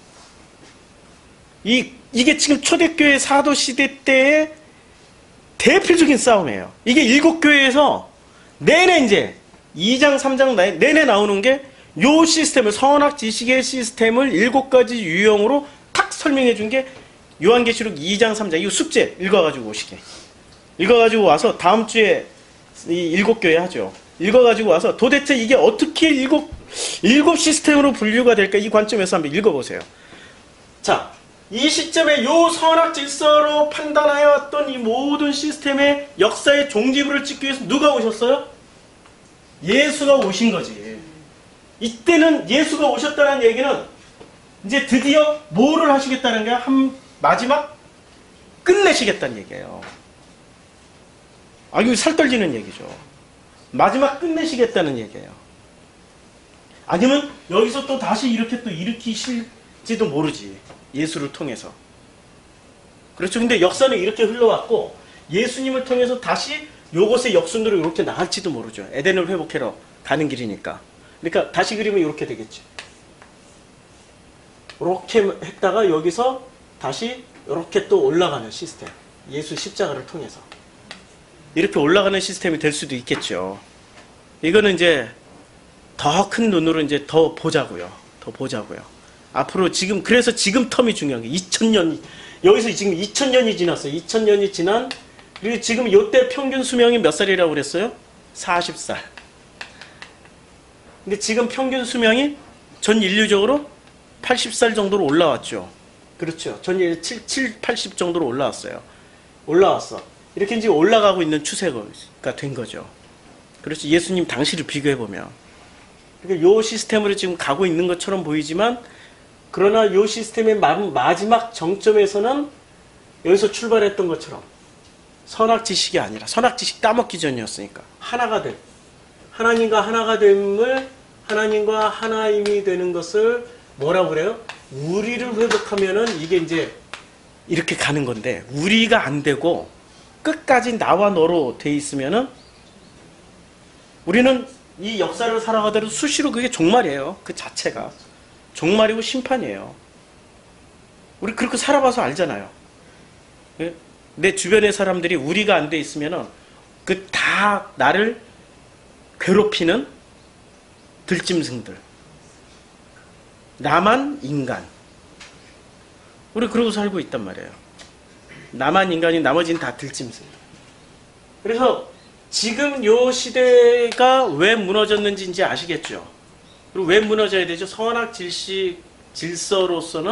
이게 지금 초대교회 사도시대 때의 대표적인 싸움이에요. 이게 일곱 교회에서 내내 이제 2장, 3장 내내 나오는 게 요 시스템을 선악, 지식의 시스템을 7가지 유형으로 탁 설명해 준 게 요한계시록 2장, 3장 이거 숙제 읽어가지고 오시게. 읽어가지고 와서 다음 주에 이 7교회 하죠. 읽어가지고 와서 도대체 이게 어떻게 일곱 시스템으로 분류가 될까 이 관점에서 한번 읽어보세요. 자, 이 시점에 요 선악 질서로 판단하여 왔던 이 모든 시스템의 역사의 종지부를 찍기 위해서 누가 오셨어요? 예수가 오신 거지. 이때는 예수가 오셨다는 얘기는 이제 드디어 뭐를 하시겠다는 게 마지막 끝내시겠다는 얘기예요. 아, 이거 살 떨리는 얘기죠. 마지막 끝내시겠다는 얘기예요. 아니면 여기서 또 다시 이렇게 또 일으키실지도 모르지. 예수를 통해서. 그렇죠. 근데 역사는 이렇게 흘러왔고 예수님을 통해서 다시 요것의 역순으로 이렇게 나갈지도 모르죠. 에덴을 회복하러 가는 길이니까. 그러니까 다시 그리면 이렇게 되겠지. 이렇게 했다가 여기서 다시 이렇게 또 올라가는 시스템. 예수 십자가를 통해서. 이렇게 올라가는 시스템이 될 수도 있겠죠. 이거는 이제 더 큰 눈으로 이제 더 보자고요. 앞으로 그래서 지금 텀이 중요한 게 2000년, 여기서 지금 2000년이 지났어요. 2000년이 지난, 그리고 지금 이때 평균 수명이 몇 살이라고 그랬어요? 40살. 근데 지금 평균 수명이 전 인류적으로 80살 정도로 올라왔죠. 그렇죠. 전 인류 80 정도로 올라왔어. 이렇게 이제 올라가고 있는 추세가 된 거죠. 그렇죠. 예수님 당시를 비교해보면. 그러니까 요 시스템으로 지금 가고 있는 것처럼 보이지만, 그러나 요 시스템의 마지막 정점에서는 여기서 출발했던 것처럼 선악지식이 아니라, 선악지식 따먹기 전이었으니까 하나가 됨, 하나님과 하나가 됨을, 하나님과 하나임이 되는 것을 뭐라고 그래요? 우리를 회복하면은 이게 이제 이렇게 가는 건데, 우리가 안 되고 끝까지 나와 너로 돼 있으면은 우리는 이 역사를 살아가더라도 수시로 그게 종말이에요. 그 자체가 종말이고 심판이에요. 우리 그렇게 살아봐서 알잖아요. 내 주변의 사람들이 우리가 안 돼 있으면은 그 다 나를 괴롭히는 들짐승들. 나만 인간. 우리 그러고 살고 있단 말이에요. 나만 인간이, 나머지는 다 들짐승. 그래서 지금 요 시대가 왜 무너졌는지 이제 아시겠죠? 그리고 왜 무너져야 되죠? 선악 질서로서는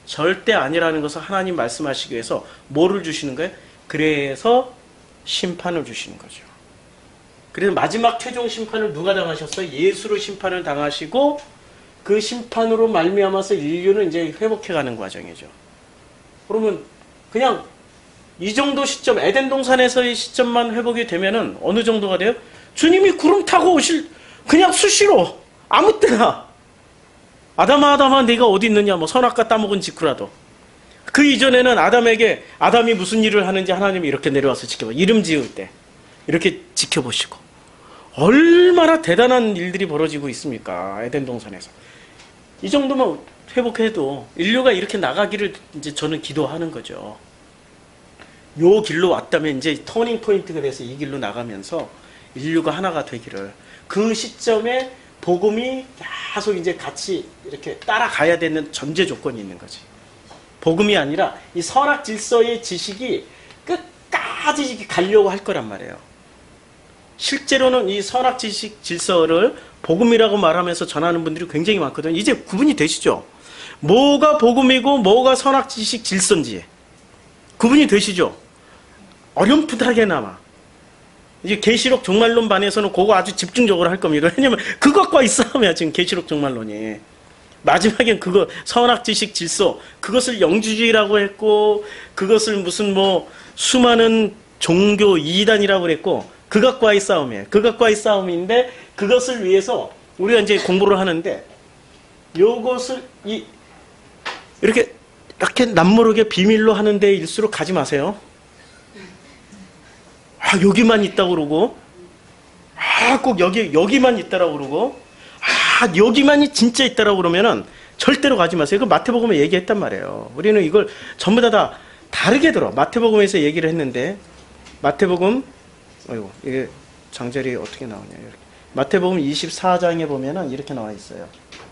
절대 아니라는 것을 하나님 말씀하시기 위해서 뭐를 주시는 거예요? 그래서 심판을 주시는 거죠. 그래서 마지막 최종 심판을 누가 당하셨어요? 예수로 심판을 당하시고 그 심판으로 말미암아서 인류는 이제 회복해가는 과정이죠. 그러면 그냥 이 정도 시점, 에덴 동산에서의 시점만 회복이 되면은 어느 정도가 돼요? 주님이 구름 타고 오실 그냥 수시로 아무 때나 아담아 네가 어디 있느냐, 뭐 선악과 따먹은 직후라도. 그 이전에는 아담이 무슨 일을 하는지 하나님이 이렇게 내려와서 지켜봐. 이름 지을 때 이렇게 지켜보시고 얼마나 대단한 일들이 벌어지고 있습니까? 에덴 동산에서. 이 정도만 회복해도 인류가 이렇게 나가기를 이제 저는 기도하는 거죠. 요 길로 왔다면 이제 터닝 포인트가 돼서 이 길로 나가면서 인류가 하나가 되기를, 그 시점에 복음이 계속 이제 같이 이렇게 따라가야 되는 전제 조건이 있는 거지. 복음이 아니라 이 선악 질서의 지식이 끝까지 가려고 할 거란 말이에요. 실제로는 이 선악 지식 질서를 복음이라고 말하면서 전하는 분들이 굉장히 많거든요. 이제 구분이 되시죠? 뭐가 복음이고 뭐가 선악 지식 질서인지 구분이 되시죠? 어렴풋하게나마. 이제 계시록 종말론 반에서는 그거 아주 집중적으로 할 겁니다. 왜냐면 그것과 이 싸움이야 지금 계시록 종말론이. 마지막엔 그거 선악 지식 질서, 그것을 영주주의라고 했고 그것을 무슨 뭐 수많은 종교 이단이라고 그랬고, 그것과의 싸움이에요. 그것과의 싸움인데 그것을 위해서 우리가 이제 공부를 하는데 요것을 이렇게 남모르게 비밀로 하는 데일수록 가지 마세요. 여기만 있다고 그러고, 꼭 여기만 있다라고 그러고, 여기만이 진짜 있다라고 그러면은 절대로 가지 마세요. 그 마태복음에 얘기했단 말이에요. 우리는 이걸 전부 다 다르게 들어. 마태복음에서 얘기를 했는데, 마태복음, 이게 장절이 어떻게 나오냐. 이렇게. 마태복음 24장에 보면은 이렇게 나와 있어요.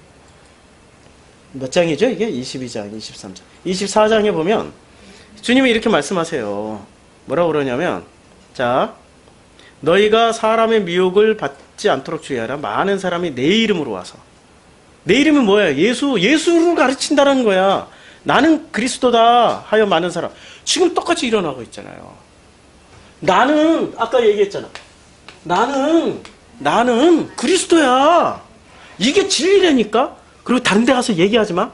몇 장이죠? 이게 22장, 23장. 24장에 보면 주님이 이렇게 말씀하세요. 뭐라고 그러냐면, 자, 너희가 사람의 미혹을 받지 않도록 주의하라. 많은 사람이 내 이름으로 와서. 내 이름이 뭐야? 예수를 가르친다는 거야. 나는 그리스도다 하여 많은 사람. 지금 똑같이 일어나고 있잖아요. 나는 아까 얘기했잖아. 나는 그리스도야. 이게 진리라니까. 그리고 다른 데 가서 얘기하지 마.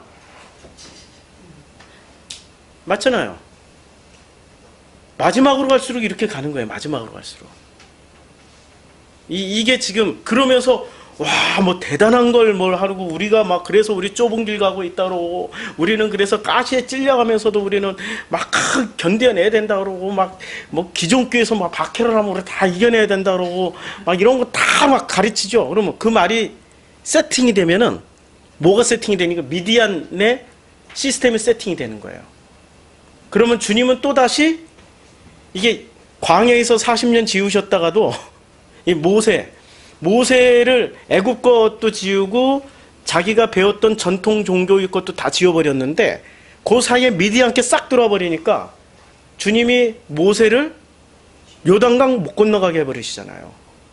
맞잖아요. 마지막으로 갈수록 이렇게 가는 거예요. 마지막으로 갈수록. 이게 지금 그러면서 뭐 대단한 걸 뭘 하고, 우리가 막 그래서 우리 좁은 길 가고 있다 그러고, 우리는 그래서 가시에 찔려가면서도 우리는 막 견뎌내야 된다 그러고, 막 뭐 기존 교회에서 막 박해를 하면 우리 다 이겨내야 된다 그러고, 막 이런 거 다 막 가르치죠. 그러면 그 말이 세팅이 되면은 뭐가 세팅이 되니까 미디안의 시스템이 세팅이 되는 거예요. 그러면 주님은 또 다시 이게 광야에서 40년 지우셨다가도 이 모세를 애굽 것도 지우고 자기가 배웠던 전통 종교의 것도 다 지워버렸는데 그 사이에 미디안께 싹 들어와 버리니까 주님이 모세를 요단강 못 건너가게 해버리시잖아요.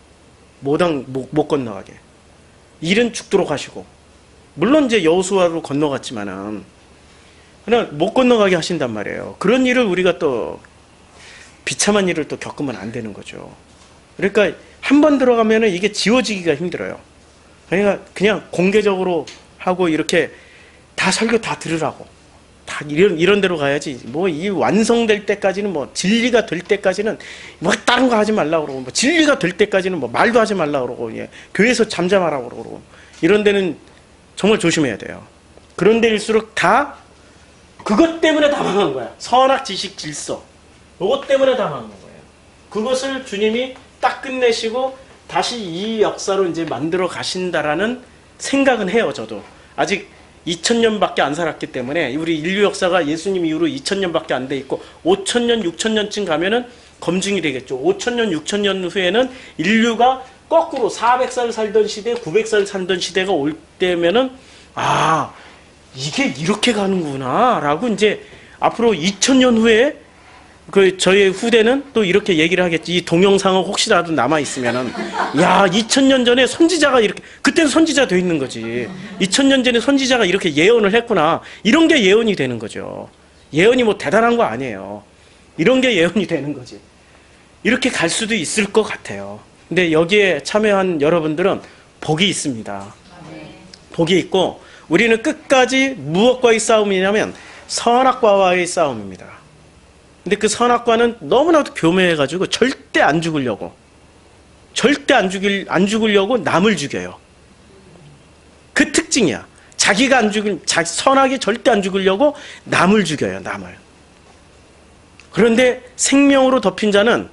못 건너가게. 일은 죽도록 하시고, 물론 이제 여호수아로 건너갔지만은 그냥 못 건너가게 하신단 말이에요. 그런 일을 우리가 또 비참한 일을 또 겪으면 안 되는 거죠. 그러니까 한 번 들어가면은 이게 지워지기가 힘들어요. 그러니까 그냥 공개적으로 하고 이렇게 다 설교 다 들으라고. 다 이런 데로 가야지. 뭐 이 완성될 때까지는, 뭐 진리가 될 때까지는 뭐 다른 거 하지 말라고 그러고, 뭐 진리가 될 때까지는 뭐 말도 하지 말라고 그러고, 예. 교회에서 잠잠하라고 그러고, 이런 데는 정말 조심해야 돼요. 그런 데일수록 다 그것 때문에 다 망한 거야. 선악 지식 질서. 그것 때문에 다 망한 거예요. 그것을 주님이 딱 끝내시고 다시 이 역사로 이제 만들어 가신다라는 생각은 해요. 저도 아직 2000년밖에 안 살았기 때문에, 우리 인류 역사가 예수님 이후로 2000년밖에 안 돼 있고 5000년, 6000년쯤 가면은 검증이 되겠죠. 5000년, 6000년 후에는 인류가 거꾸로 400살 살던 시대, 900살 살던 시대가 올 때면은 이게 이렇게 가는구나 라고, 이제 앞으로 2000년 후에 저희 후대는 또 이렇게 얘기를 하겠지. 이 동영상은 혹시라도 남아있으면은, 야, 2000년 전에 선지자가 이렇게, 그때는 선지자 돼 있는 거지. 2000년 전에 선지자가 이렇게 예언을 했구나. 이런 게 예언이 되는 거죠. 예언이 뭐 대단한 거 아니에요. 이런 게 예언이 되는 거지. 이렇게 갈 수도 있을 것 같아요. 근데 여기에 참여한 여러분들은 복이 있습니다. 복이 있고, 우리는 끝까지 무엇과의 싸움이냐면 선악과와의 싸움입니다. 근데 그 선악과는 너무나도 교묘해가지고 절대 안 죽으려고, 절대 안 죽으려고 남을 죽여요. 그 특징이야. 자기가 안 죽을, 선악이 절대 안 죽으려고 남을 죽여요, 남을. 그런데 생명으로 덮인 자는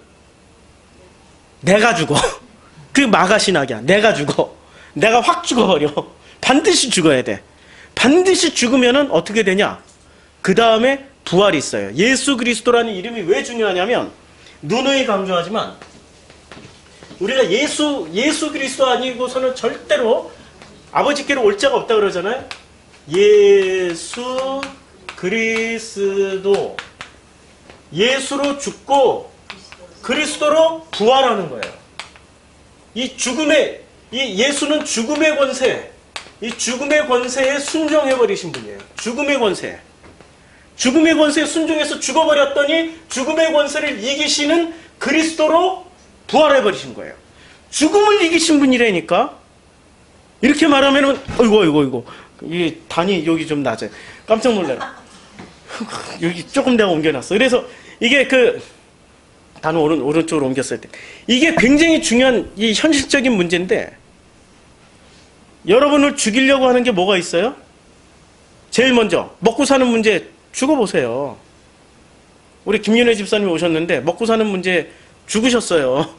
내가 죽어. 그 마가신학이야. 내가 죽어. 내가 확 죽어버려. 반드시 죽어야 돼. 반드시 죽으면은 어떻게 되냐? 그 다음에 부활이 있어요. 예수 그리스도라는 이름이 왜 중요하냐면, 누누이 강조하지만 우리가 예수 그리스도 아니고서는 절대로 아버지께로 올 자가 없다 그러잖아요. 예수 그리스도, 예수로 죽고 그리스도로 부활하는 거예요. 이 예수는 죽음의 권세, 이 죽음의 권세에 순종해버리신 분이에요. 죽음의 권세. 죽음의 권세에 순종해서 죽어버렸더니 죽음의 권세를 이기시는 그리스도로 부활해버리신 거예요. 죽음을 이기신 분이라니까. 이렇게 말하면은, 어이구. 이 단이 여기 좀 낮아요. 깜짝 놀래라. 여기 조금 내가 옮겨놨어. 그래서 이게 단을 오른쪽으로 옮겼을 때. 이게 굉장히 중요한 이 현실적인 문제인데, 여러분을 죽이려고 하는 게 뭐가 있어요? 제일 먼저, 먹고 사는 문제 죽어보세요. 우리 김윤혜 집사님이 오셨는데, 먹고 사는 문제 죽으셨어요.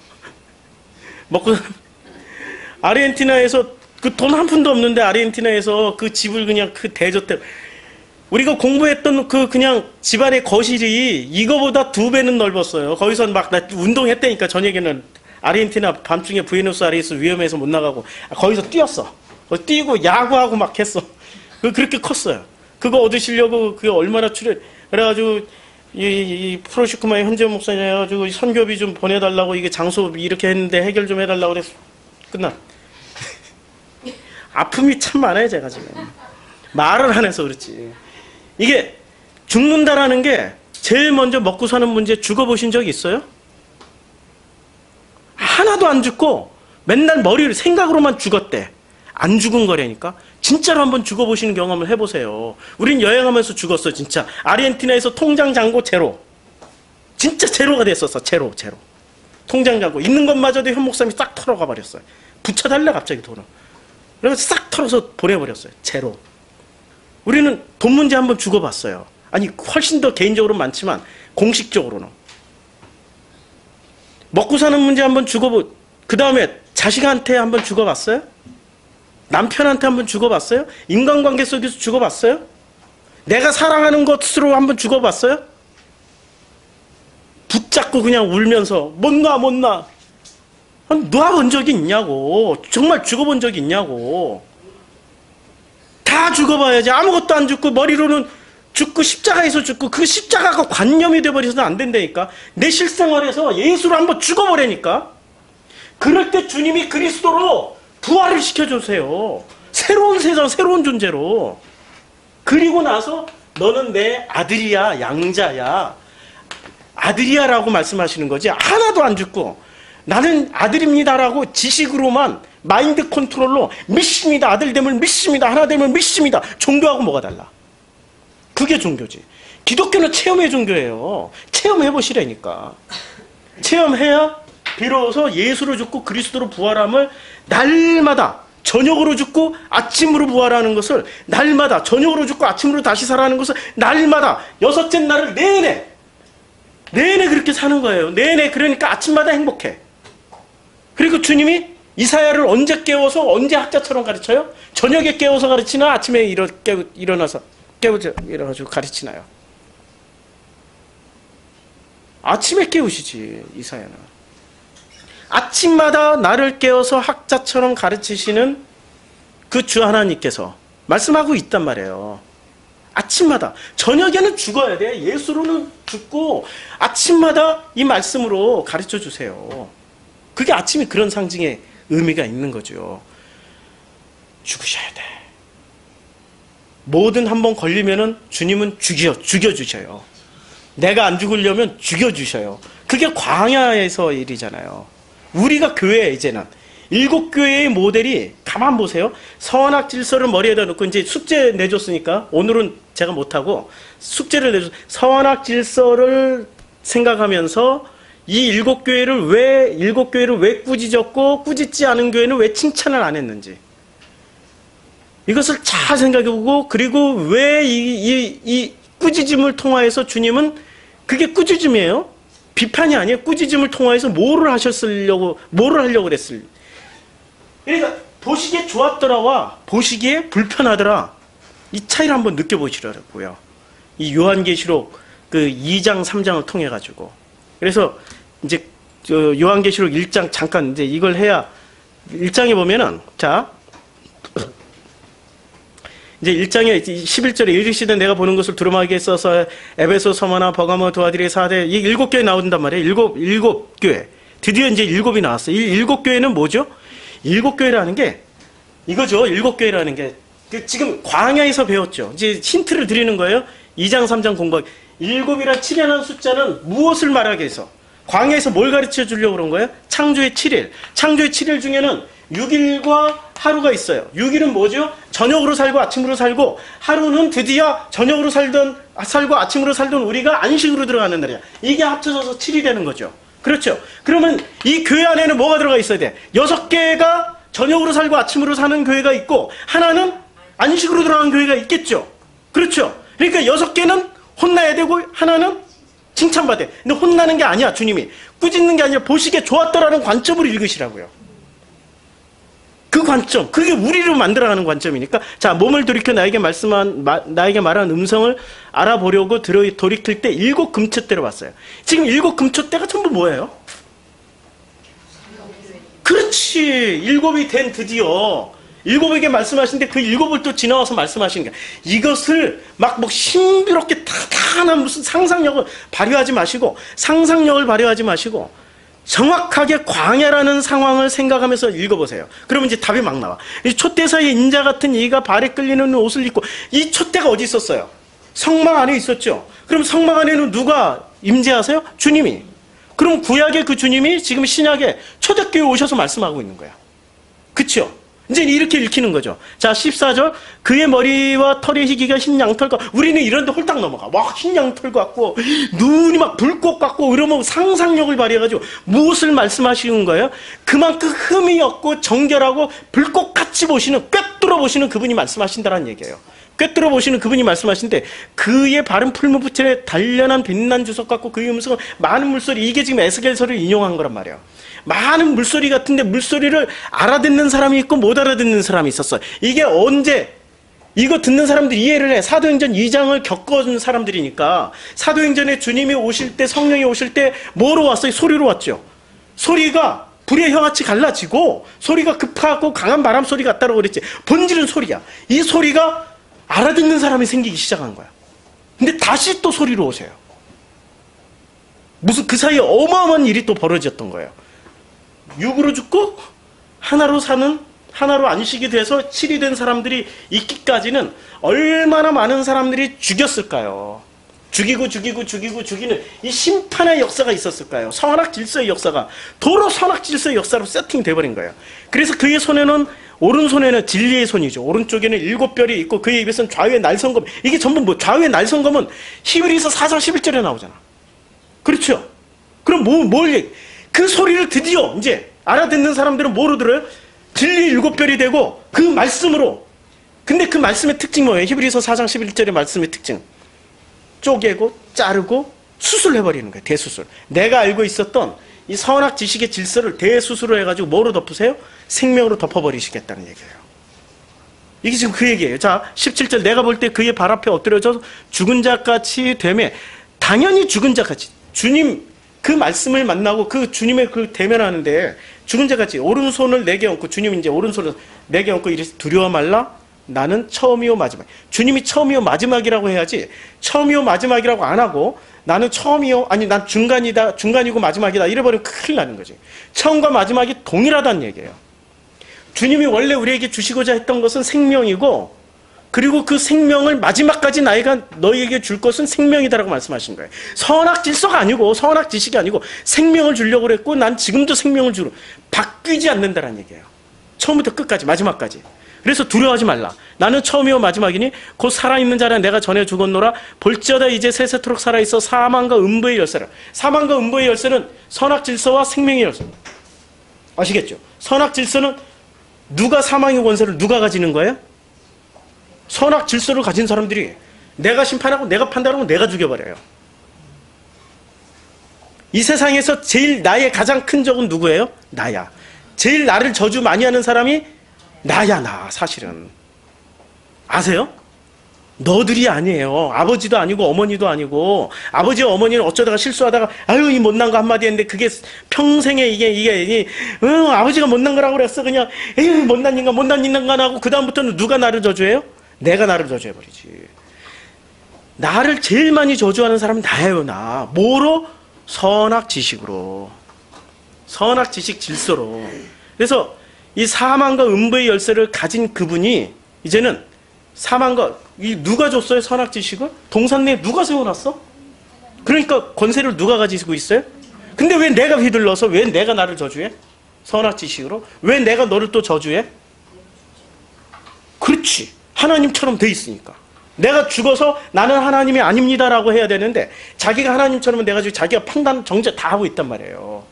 아르헨티나에서 그 돈 한 푼도 없는데 아르헨티나에서 그 집을 그냥 그 대저택, 우리가 공부했던 그냥 집안의 거실이 이거보다 2배는 넓었어요. 거기서 막 나 운동했다니까. 저녁에는 아르헨티나 밤중에 부에노스아이레스 위험해서 못 나가고 거기서 뛰었어. 뛰고 야구하고 막 했어. 그렇게 컸어요. 그거 얻으시려고 그게 얼마나 그래가지고 이 프로시크마의 현재 목사님 해가지고 선교비 좀 보내달라고, 이게 장소 이렇게 했는데 해결 좀 해달라고 그래서 끝나. 아픔이 참 많아요, 제가 지금. 말을 안 해서 그렇지. 이게 죽는다라는 게 제일 먼저 먹고 사는 문제 죽어보신 적 있어요? 하나도 안 죽고 맨날 머리를 생각으로만 죽었대. 안 죽은 거라니까. 진짜로 한번 죽어보시는 경험을 해보세요. 우린 여행하면서 죽었어, 진짜. 아르헨티나에서 통장 잔고 제로. 진짜 제로가 됐었어, 제로. 통장 잔고. 있는 것마저도 현 목사님이 싹 털어가 버렸어요. 붙여달래, 갑자기 돈을. 그래서 싹 털어서 보내버렸어요, 제로. 우리는 돈 문제 한번 죽어봤어요. 아니, 훨씬 더 개인적으로 많지만 공식적으로는. 먹고 사는 문제 한번 그 다음에 자식한테 한번 죽어봤어요? 남편한테 한번 죽어봤어요? 인간관계 속에서 죽어봤어요? 내가 사랑하는 것으로 한번 죽어봤어요? 붙잡고 그냥 울면서 못 놔. 놔본 적이 있냐고. 정말 죽어본 적이 있냐고. 다 죽어봐야지. 아무것도 안 죽고 머리로는 죽고 십자가에서 죽고, 그 십자가가 관념이 돼버려서는 안 된다니까. 내 실생활에서 예수를 한번 죽어버리니까. 그럴 때 주님이 그리스도로 부활을 시켜주세요. 새로운 세상, 새로운 존재로. 그리고 나서 너는 내 아들이야, 양자야. 아들이야라고 말씀하시는 거지. 하나도 안 죽고 나는 아들입니다라고 지식으로만, 마인드 컨트롤로 믿습니다. 아들됨을 믿습니다. 하나됨을 믿습니다. 종교하고 뭐가 달라? 그게 종교지. 기독교는 체험의 종교예요. 체험해보시라니까. 체험해야 비로소 예수로 죽고 그리스도로 부활함을 날마다, 저녁으로 죽고 아침으로 부활하는 것을 날마다, 저녁으로 죽고 아침으로 다시 살아나는 것을 날마다, 6째 날을 내내 그렇게 사는 거예요. 내내. 그러니까 아침마다 행복해. 그리고 주님이 이사야를 언제 깨워서, 언제 학자처럼 가르쳐요? 저녁에 깨워서 가르치나 아침에 일어나서 일어나가지고 가르치나요? 아침에 깨우시지, 이사야는. 아침마다 나를 깨워서 학자처럼 가르치시는 그 주 하나님께서 말씀하고 있단 말이에요. 아침마다. 저녁에는 죽어야 돼. 예수로는 죽고 아침마다 이 말씀으로 가르쳐 주세요. 그게 아침이 그런 상징의 의미가 있는 거죠. 죽으셔야 돼. 뭐든 한번 걸리면은 주님은 죽여주셔요. 내가 안 죽으려면 죽여주셔요. 그게 광야에서 일이잖아요. 우리가 교회에 이제는 일곱 교회의 모델이 가만 보세요. 서원학 질서를 머리에다 놓고 이제 숙제 내줬으니까 오늘은 제가 못하고 숙제를 내줬. 서원학 질서를 생각하면서 이 일곱 교회를 왜 꾸짖었고 꾸짖지 않은 교회는 왜 칭찬을 안 했는지 이것을 잘 생각해보고 그리고 왜 이 꾸짖음을 통하여서 주님은 그게 꾸짖음이에요. 비판이 아니에요. 꾸짖음을 통하여서 뭐를 하려고 그랬을까? 그러니까 보시기에 좋았더라와 보시기에 불편하더라. 이 차이를 한번 느껴보시라고요. 이 요한계시록 그 2장 3장을 통해 가지고. 그래서 이제 요한계시록 1장 잠깐 이제 이걸 해야 1장에 보면은 자 이제 1장에 11절에 이르시되 내가 보는 것을 두루마기에 써서 에베소, 서머나, 버가모, 두아디레, 사대 이 7교회 나온단 말이에요. 일곱 교회. 드디어 이제 7이 나왔어요. 이 7교회는 뭐죠? 7교회라는 게 이거죠. 7교회라는 게 지금 광야에서 배웠죠. 이제 힌트를 드리는 거예요. 2장 3장 공부하기. 7이란 7이라는 숫자는 무엇을 말하기 위해서? 광야에서 뭘 가르쳐 주려고 그런 거예요? 창조의 7일. 창조의 7일 중에는 6일과 하루가 있어요. 6일은 뭐죠? 저녁으로 살고 아침으로 살고 하루는 드디어 저녁으로 살고 아침으로 살던 우리가 안식으로 들어가는 날이야. 이게 합쳐져서 7이 되는 거죠. 그렇죠? 그러면 이 교회 안에는 뭐가 들어가 있어야 돼? 6개가 저녁으로 살고 아침으로 사는 교회가 있고 하나는 안식으로 들어가는 교회가 있겠죠. 그렇죠? 그러니까 6개는 혼나야 되고 하나는 칭찬받아야 돼. 근데 혼나는 게 아니야. 주님이 꾸짖는 게 아니라 보시기에 좋았더라는 관점으로 읽으시라고요. 그 관점, 그게 우리를 만들어가는 관점이니까 자 몸을 돌이켜 나에게 말한 음성을 알아보려고 돌이킬 때 7 금초대로 봤어요. 지금 7 금초대가 전부 뭐예요? 그렇지. 7이 된 드디어 7에게 말씀하시는데 그 7을 또 지나와서 말씀하시는 거야. 이것을 막 신비롭게 탄탄한 무슨 상상력을 발휘하지 마시고 정확하게 광야라는 상황을 생각하면서 읽어보세요. 그러면 이제 답이 막 나와. 이 촛대사의 인자 같은 이가 발에 끌리는 옷을 입고 이 촛대가 어디 있었어요? 성막 안에 있었죠. 그럼 성막 안에는 누가 임재하세요? 주님이. 그럼 구약의 그 주님이 지금 신약에 초대교회에 오셔서 말씀하고 있는 거야. 그쵸? 이제 이렇게 읽히는 거죠. 자 14절 그의 머리와 털의 희기가 흰 양털과 우리는 이런데 홀딱 넘어가. 와 흰 양털 같고 눈이 막 불꽃 같고 이러면 상상력을 발휘해가지고 무엇을 말씀하시는 거예요? 그만큼 흠이 없고 정결하고 불꽃같이 보시는 꿰뚫어 보시는 그분이 말씀하신다는 얘기예요. 꿰뚫어 보시는 그분이 말씀하신데 그의 바른 풀무불에 단련한 빛난 주석 같고 그의 음성은 많은 물소리 이게 지금 에스겔서를 인용한 거란 말이에요. 많은 물소리 같은데 물소리를 알아듣는 사람이 있고 못 알아듣는 사람이 있었어요. 이게 언제 이거 듣는 사람들이 이해를 해. 사도행전 2장을 겪어준 사람들이니까 사도행전에 주님이 오실 때 성령이 오실 때 뭐로 왔어요? 소리로 왔죠. 소리가 불의 혀같이 갈라지고 소리가 급하고 강한 바람 소리 같다고 그랬지. 본질은 소리야. 이 소리가 알아듣는 사람이 생기기 시작한 거야. 근데 다시 또 소리로 오세요. 무슨 그 사이에 어마어마한 일이 또 벌어졌던 거예요. 육으로 죽고 하나로 안식이 돼서 7이 된 사람들이 있기까지는 얼마나 많은 사람들이 죽였을까요? 죽이는 이 심판의 역사가 있었을까요? 선악 질서의 역사가 도로 선악 질서의 역사로 세팅돼버린 거예요. 그래서 그의 손에는 오른손에는 진리의 손이죠. 오른쪽에는 7별이 있고 그의 입에서는 좌우의 날성검. 이게 전부 뭐 좌우의 날성검은 히브리서 4장 11절에 나오잖아. 그렇죠? 그럼 그 소리를 드디어 이제 알아듣는 사람들은 뭐로 들어요? 진리 7별이 되고 그 말씀으로. 근데 그 말씀의 특징이 뭐예요? 히브리서 4장 11절의 말씀의 특징. 쪼개고 자르고 수술해버리는 거예요. 대수술. 내가 알고 있었던 이 선악 지식의 질서를 대수술로 해가지고 뭐로 덮으세요? 생명으로 덮어버리시겠다는 얘기예요. 이게 지금 그 얘기예요. 자 17절 내가 볼 때 그의 발 앞에 엎드려져 죽은 자같이 되매 당연히 죽은 자같이 주님 그 말씀을 만나고 그 주님의 그 대면하는데 죽은 자같이 오른손을 내게 얹고 주님 이제 오른손을 내게 얹고 이래서 두려워 말라 나는 처음이요 마지막. 주님이 처음이요 마지막이라고 해야지 처음이요 마지막이라고 안 하고 나는 처음이요 아니 난 중간이다 중간이고 마지막이다 이래버리면 큰일 나는 거지. 처음과 마지막이 동일하다는 얘기예요. 주님이 원래 우리에게 주시고자 했던 것은 생명이고 그리고 그 생명을 마지막까지 너희에게 줄 것은 생명이다라고 말씀하신 거예요. 선악질서가 아니고 선악지식이 아니고 생명을 주려고 그랬고 난 지금도 생명을 주려 바뀌지 않는다라는 얘기예요. 처음부터 끝까지 마지막까지. 그래서 두려워하지 말라. 나는 처음이요 마지막이니 곧 살아있는 자라 내가 전에 죽었노라. 볼지어다 이제 세세토록 살아있어 사망과 음부의 열쇠라. 사망과 음부의 열쇠는 선악질서와 생명의 열쇠. 아시겠죠? 선악질서는 누가 사망의 권세를 누가 가지는 거예요? 선악질서를 가진 사람들이 내가 심판하고 내가 판단하고 내가 죽여버려요. 이 세상에서 제일 나의 가장 큰 적은 누구예요? 나야. 제일 나를 저주 많이 하는 사람이 나야 나 사실은. 아세요? 너들이 아니에요. 아버지도 아니고 어머니도 아니고 아버지와 어머니는 어쩌다가 실수하다가 아유 이 못난 거 한마디 했는데 그게 평생에 이게 아버지가 못난 거라고 그랬어 그냥 에이 못난 인간 하고 그 다음부터는 누가 나를 저주해요? 내가 나를 저주해버리지. 나를 제일 많이 저주하는 사람은 나예요 나. 뭐로? 선악지식으로. 선악지식 질서로. 그래서 이 사망과 음부의 열쇠를 가진 그분이 이제는 사망과 누가 줬어요? 선악지식을? 동산내에 누가 세워놨어? 그러니까 권세를 누가 가지고 있어요? 근데 왜 내가 휘둘러서 왜 내가 나를 저주해? 선악지식으로? 왜 내가 너를 또 저주해? 그렇지. 하나님처럼 돼 있으니까. 내가 죽어서 나는 하나님이 아닙니다라고 해야 되는데 자기가 하나님처럼 돼가지고 자기가 판단 정죄 다 하고 있단 말이에요.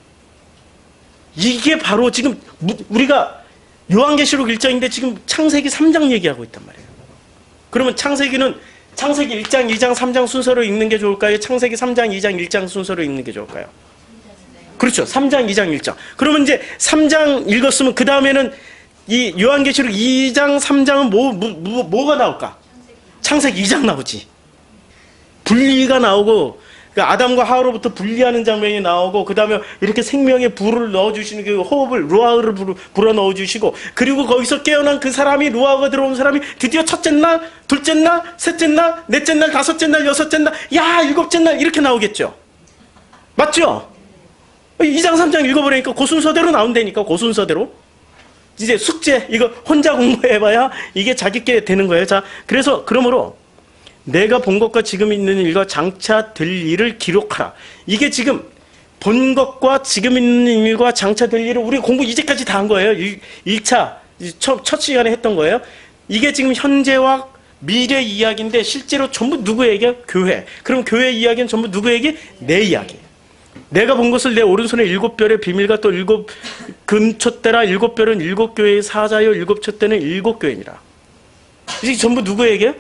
이게 바로 지금 우리가 요한계시록 1장인데 지금 창세기 3장 얘기하고 있단 말이에요. 그러면 창세기는 창세기 1장, 2장, 3장 순서로 읽는 게 좋을까요? 창세기 3장, 2장, 1장 순서로 읽는 게 좋을까요? 그렇죠. 3장, 2장, 1장. 그러면 이제 3장 읽었으면 그 다음에는 이 요한계시록 2장, 3장은 뭐가 나올까? 창세기 2장 나오지. 분리가 나오고 그러니까 아담과 하와로부터 분리하는 장면이 나오고 그 다음에 이렇게 생명의 불을 넣어주시는 그 호흡을 루아흐를 불어 넣어주시고 그리고 거기서 깨어난 그 사람이 루아흐가 들어온 사람이 드디어 첫째 날, 둘째 날, 셋째 날, 넷째 날, 다섯째 날, 여섯째 날, 야 일곱째 날 이렇게 나오겠죠. 맞죠? 2장 3장 읽어보니까 그 순서대로 나온다니까. 그 순서대로. 이제 숙제 이거 혼자 공부해봐야 이게 자기께 되는 거예요. 자, 그래서 그러므로 내가 본 것과 지금 있는 일과 장차 될 일을 기록하라. 이게 지금 본 것과 지금 있는 일과 장차 될 일을 우리 공부 이제까지 다 한 거예요. 1차 첫 시간에 했던 거예요. 이게 지금 현재와 미래 이야기인데 실제로 전부 누구에게? 교회. 그럼 교회 이야기는 전부 누구에게? 내 이야기. 내가 본 것을 내 오른손에 7별의 비밀과 또 7 금촛대라. 7별은 7교회의 사자요 7촛대는 7교회니라. 이게 전부 누구에게요?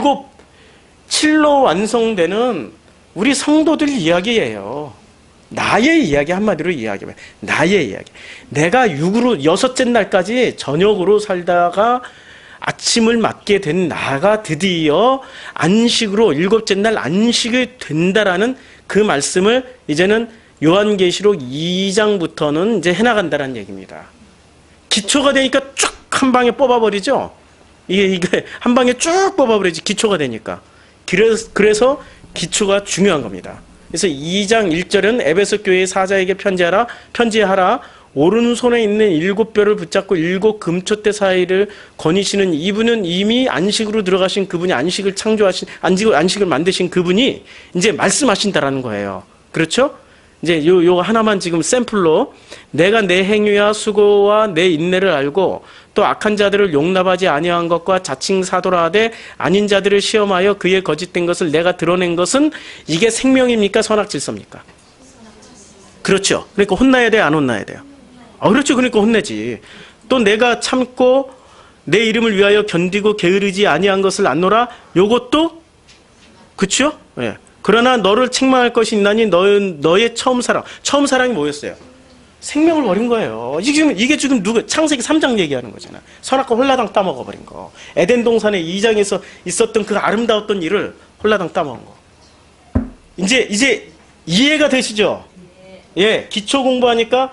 7로 완성되는 우리 성도들 이야기예요. 나의 이야기 한마디로 이야기하면 나의 이야기. 내가 6으로 6째 날까지 저녁으로 살다가 아침을 맞게 된 나가 드디어 안식으로 7째 날 안식이 된다라는 그 말씀을 이제는 요한계시록 2장부터는 이제 해나간다는 얘기입니다. 기초가 되니까 쭉 한 방에 뽑아버리죠. 이게 한 방에 쭉 뽑아버리지 기초가 되니까. 그래서 기초가 중요한 겁니다. 그래서 2장 1절은 에베소 교회의 사자에게 편지하라. 오른손에 있는 7뼈를 붙잡고 7 금촛대 사이를 거니시는 이분은 이미 안식으로 들어가신 그분이 안식을 창조하신 안식을 만드신 그분이 이제 말씀하신다라는 거예요. 그렇죠? 이제 요 하나만 지금 샘플로 내가 내 행위와 수고와 내 인내를 알고 또 악한 자들을 용납하지 아니한 것과 자칭 사도라 하되 아닌 자들을 시험하여 그의 거짓된 것을 내가 드러낸 것은 이게 생명입니까? 선악질서입니까? 그렇죠. 그러니까 혼나야 돼요? 안 혼나야 돼요? 그렇죠. 그러니까 혼내지. 또 내가 참고 내 이름을 위하여 견디고 게으르지 아니한 것을 안노라. 요것도 그렇죠? 예. 그러나 너를 책망할 것이 있나니 너의 처음 사랑이 뭐였어요? 생명을 버린 거예요. 이게 지금 창세기 3장 얘기하는 거잖아. 선악과 홀라당 따먹어버린 거. 에덴 동산의 2장에서 있었던 그 아름다웠던 일을 홀라당 따먹은 거. 이제 이해가 되시죠? 예, 기초 공부하니까. 이제 쭉 나갈 수 있겠죠. 자, 2장 3장은 이제 다음 주에 하겠습니다. 2장 4장은 이제 7장 1절부터 7장 10절까지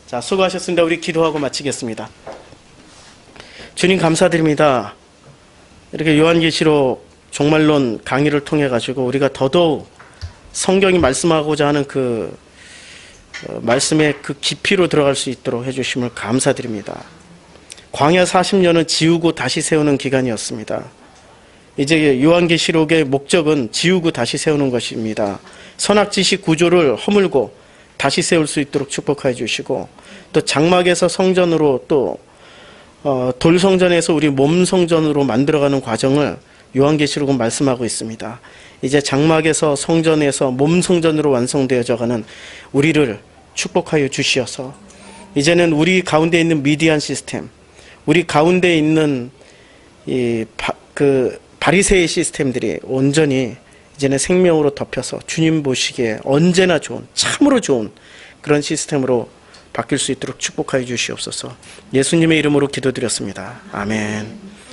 자, 수고하셨습니다. 우리 기도하고 마치겠습니다. 주님 감사드립니다. 이렇게 요한계시록 종말론 강의를 통해 가지고 우리가 더더욱 성경이 말씀하고자 하는 그 말씀의 그 깊이로 들어갈 수 있도록 해주심을 감사드립니다. 광야 40년은 지우고 다시 세우는 기간이었습니다. 이제 요한계시록의 목적은 지우고 다시 세우는 것입니다. 선악지식 구조를 허물고 다시 세울 수 있도록 축복하여 주시고, 또 장막에서 성전으로 또 돌성전에서 우리 몸성전으로 만들어가는 과정을 요한계시록은 말씀하고 있습니다. 이제 장막에서 성전에서 몸성전으로 완성되어져가는 우리를 축복하여 주시어서 이제는 우리 가운데 있는 미디안 시스템, 우리 가운데 있는 바리새의 시스템들이 온전히 이제는 생명으로 덮여서 주님 보시기에 언제나 좋은, 참으로 좋은 그런 시스템으로 바뀔 수 있도록 축복하여 주시옵소서. 예수님의 이름으로 기도드렸습니다. 아멘.